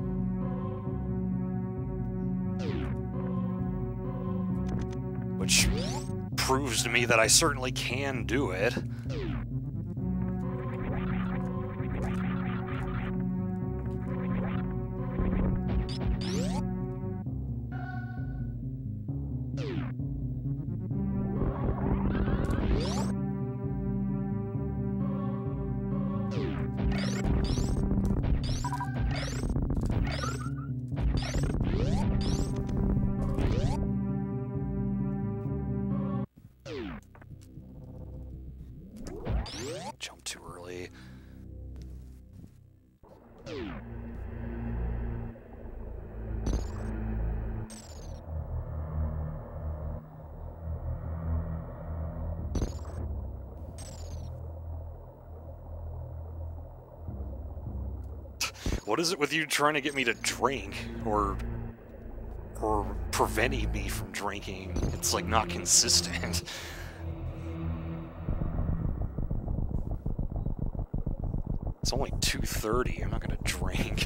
Which proves to me that I certainly can do it. Jump too early. What is it with you trying to get me to drink, or or preventing me from drinking? It's like not consistent. It's only two thirty, I'm not gonna drink.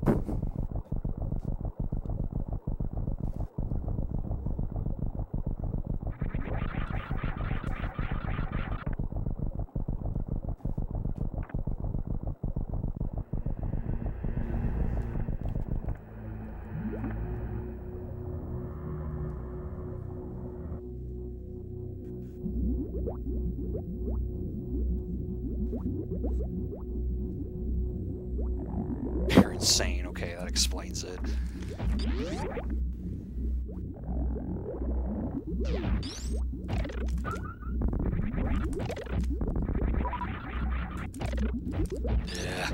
You're insane. Okay, that explains it. Yeah.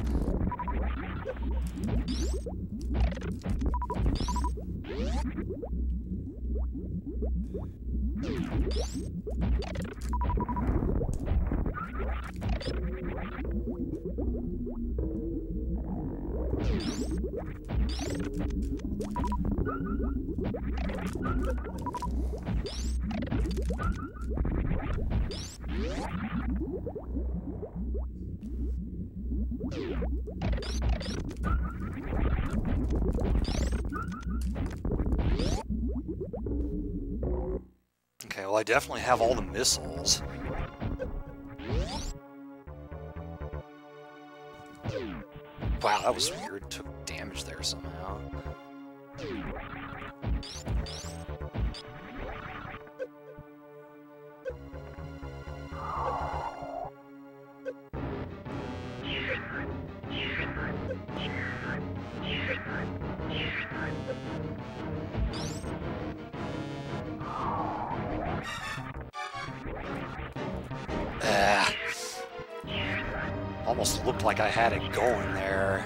Okay, well, I definitely have all the missiles. Wow, that was weird. Took damage there somehow. Ah. Almost looked like I had it going there.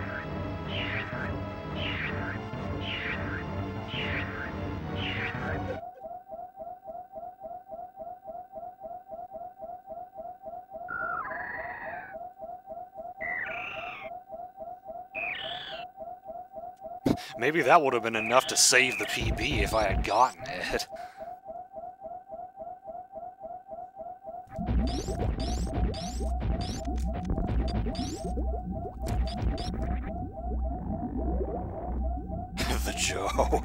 Maybe that would have been enough to save the P B if I had gotten it. The Joe.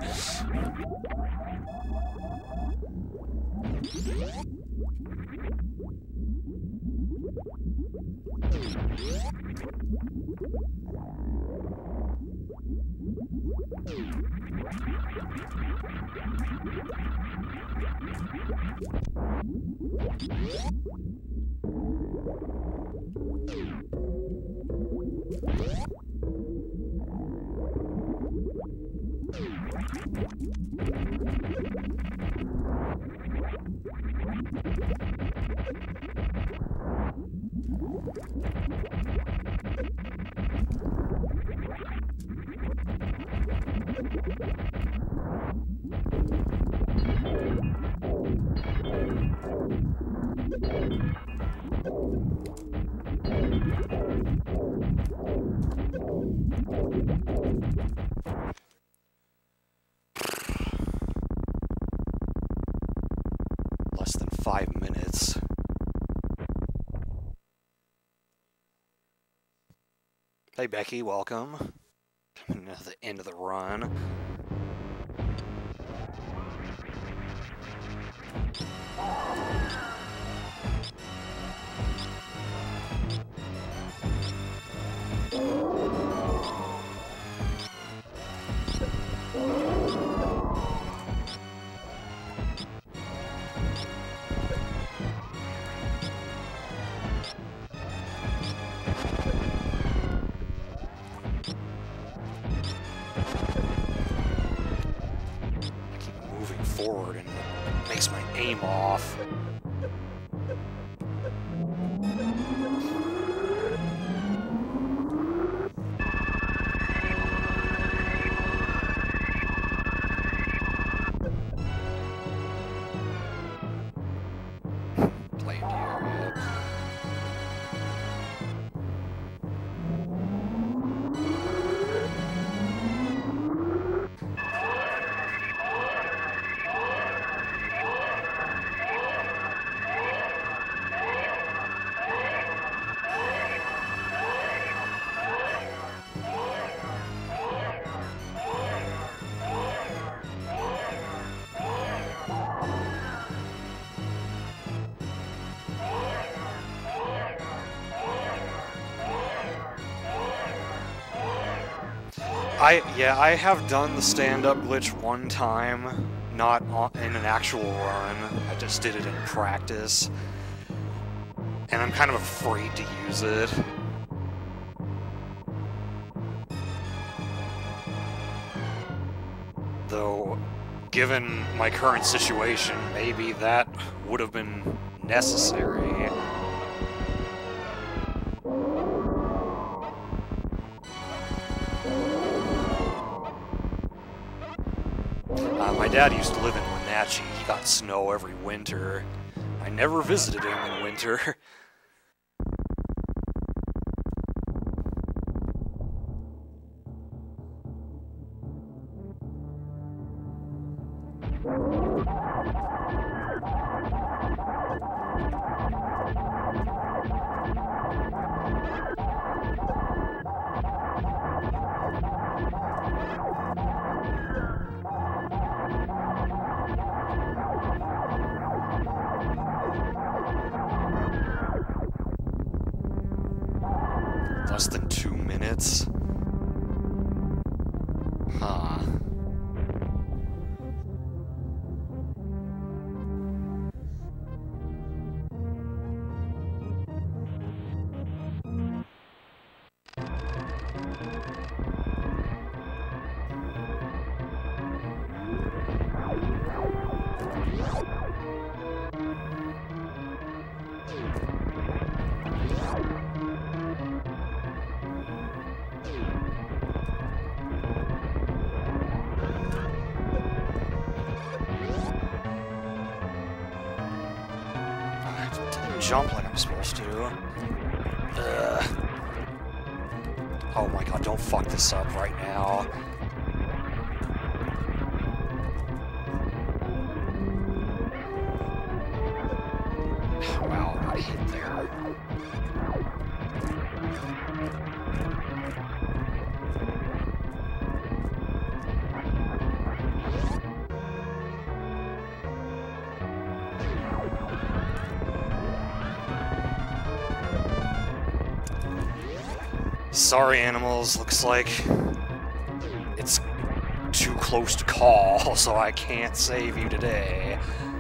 Less than five minutes. Hey Becky, welcome. Coming to the end of the run. Forward and it makes my aim off. Played here. I, yeah, I have done the stand-up glitch one time, not on, in an actual run. I just did it in practice. And I'm kind of afraid to use it. Though, given my current situation, maybe that would have been necessary. Uh, my dad used to live in Wenatchee. He got snow every winter. I never visited him in winter. Less than two minutes? Huh. Jump like I'm supposed to. Ugh. Oh my god, don't fuck this up right now. Wow, I hit there. Sorry, animals. Looks like it's too close to call, so I can't save you today.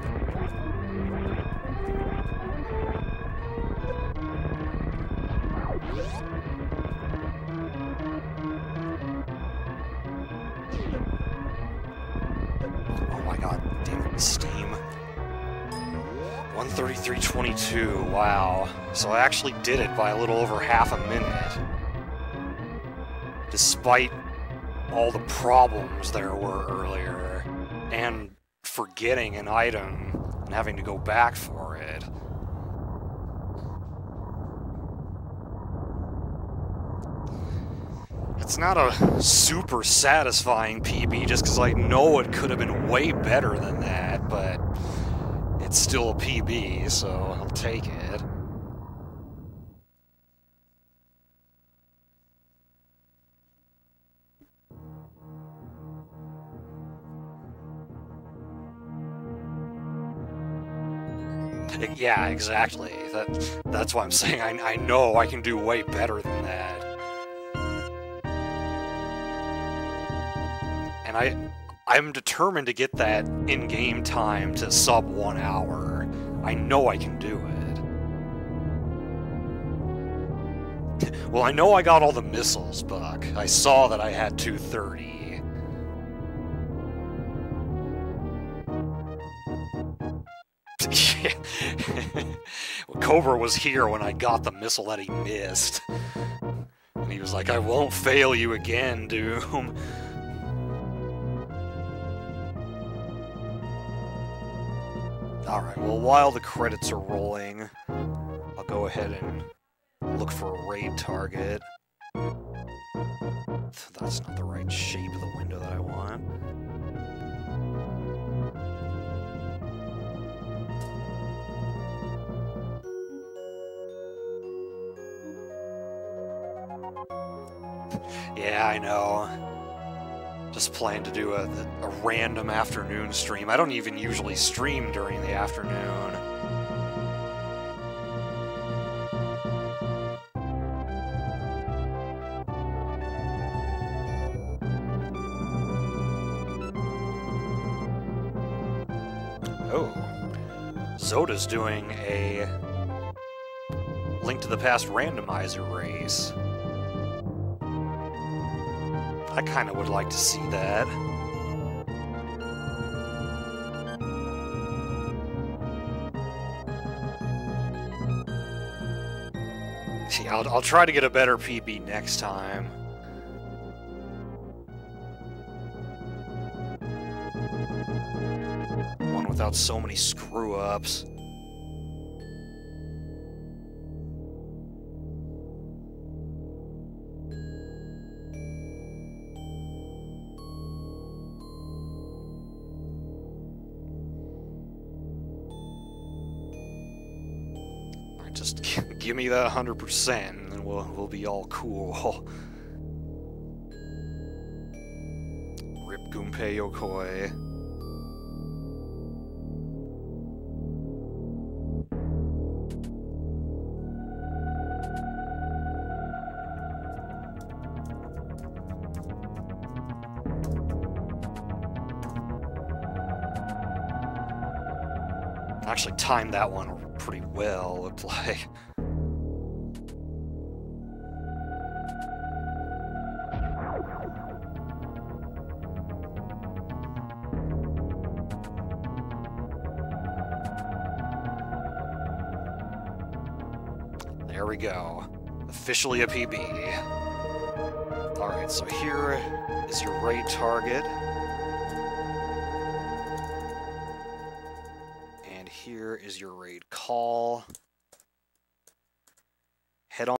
Oh my god, damn it, Steam. one thirty-three twenty-two, wow. So I actually did it by a little over half a minute. Despite all the problems there were earlier, and forgetting an item and having to go back for it. It's not a super satisfying P B just because I know it could have been way better than that, but it's still a P B, so I'll take it. Yeah, exactly. That, that's why I'm saying I, I know I can do way better than that. And I, I'm determined to get that in-game time to sub one hour. I know I can do it. Well, I know I got all the missiles, Buck. I saw that I had two thirty. Well, Cobra was here when I got the missile that he missed. And he was like, I won't fail you again, Doom. Alright, well, while the credits are rolling, I'll go ahead and look for a raid target. That's not the right shape of the window that I want. Yeah, I know. Just plan to do a, a random afternoon stream. I don't even usually stream during the afternoon. Oh. Zoda's doing a Link to the Past randomizer race. I kind of would like to see that. See, I'll, I'll try to get a better P B next time. One without so many screw-ups. Just give me that one hundred percent, and then we'll, we'll be all cool. Rip Gunpei Yokoi. Actually timed that one pretty well, looked like. There we go. Officially a P B. Alright, so here is your raid target. Here is your raid call.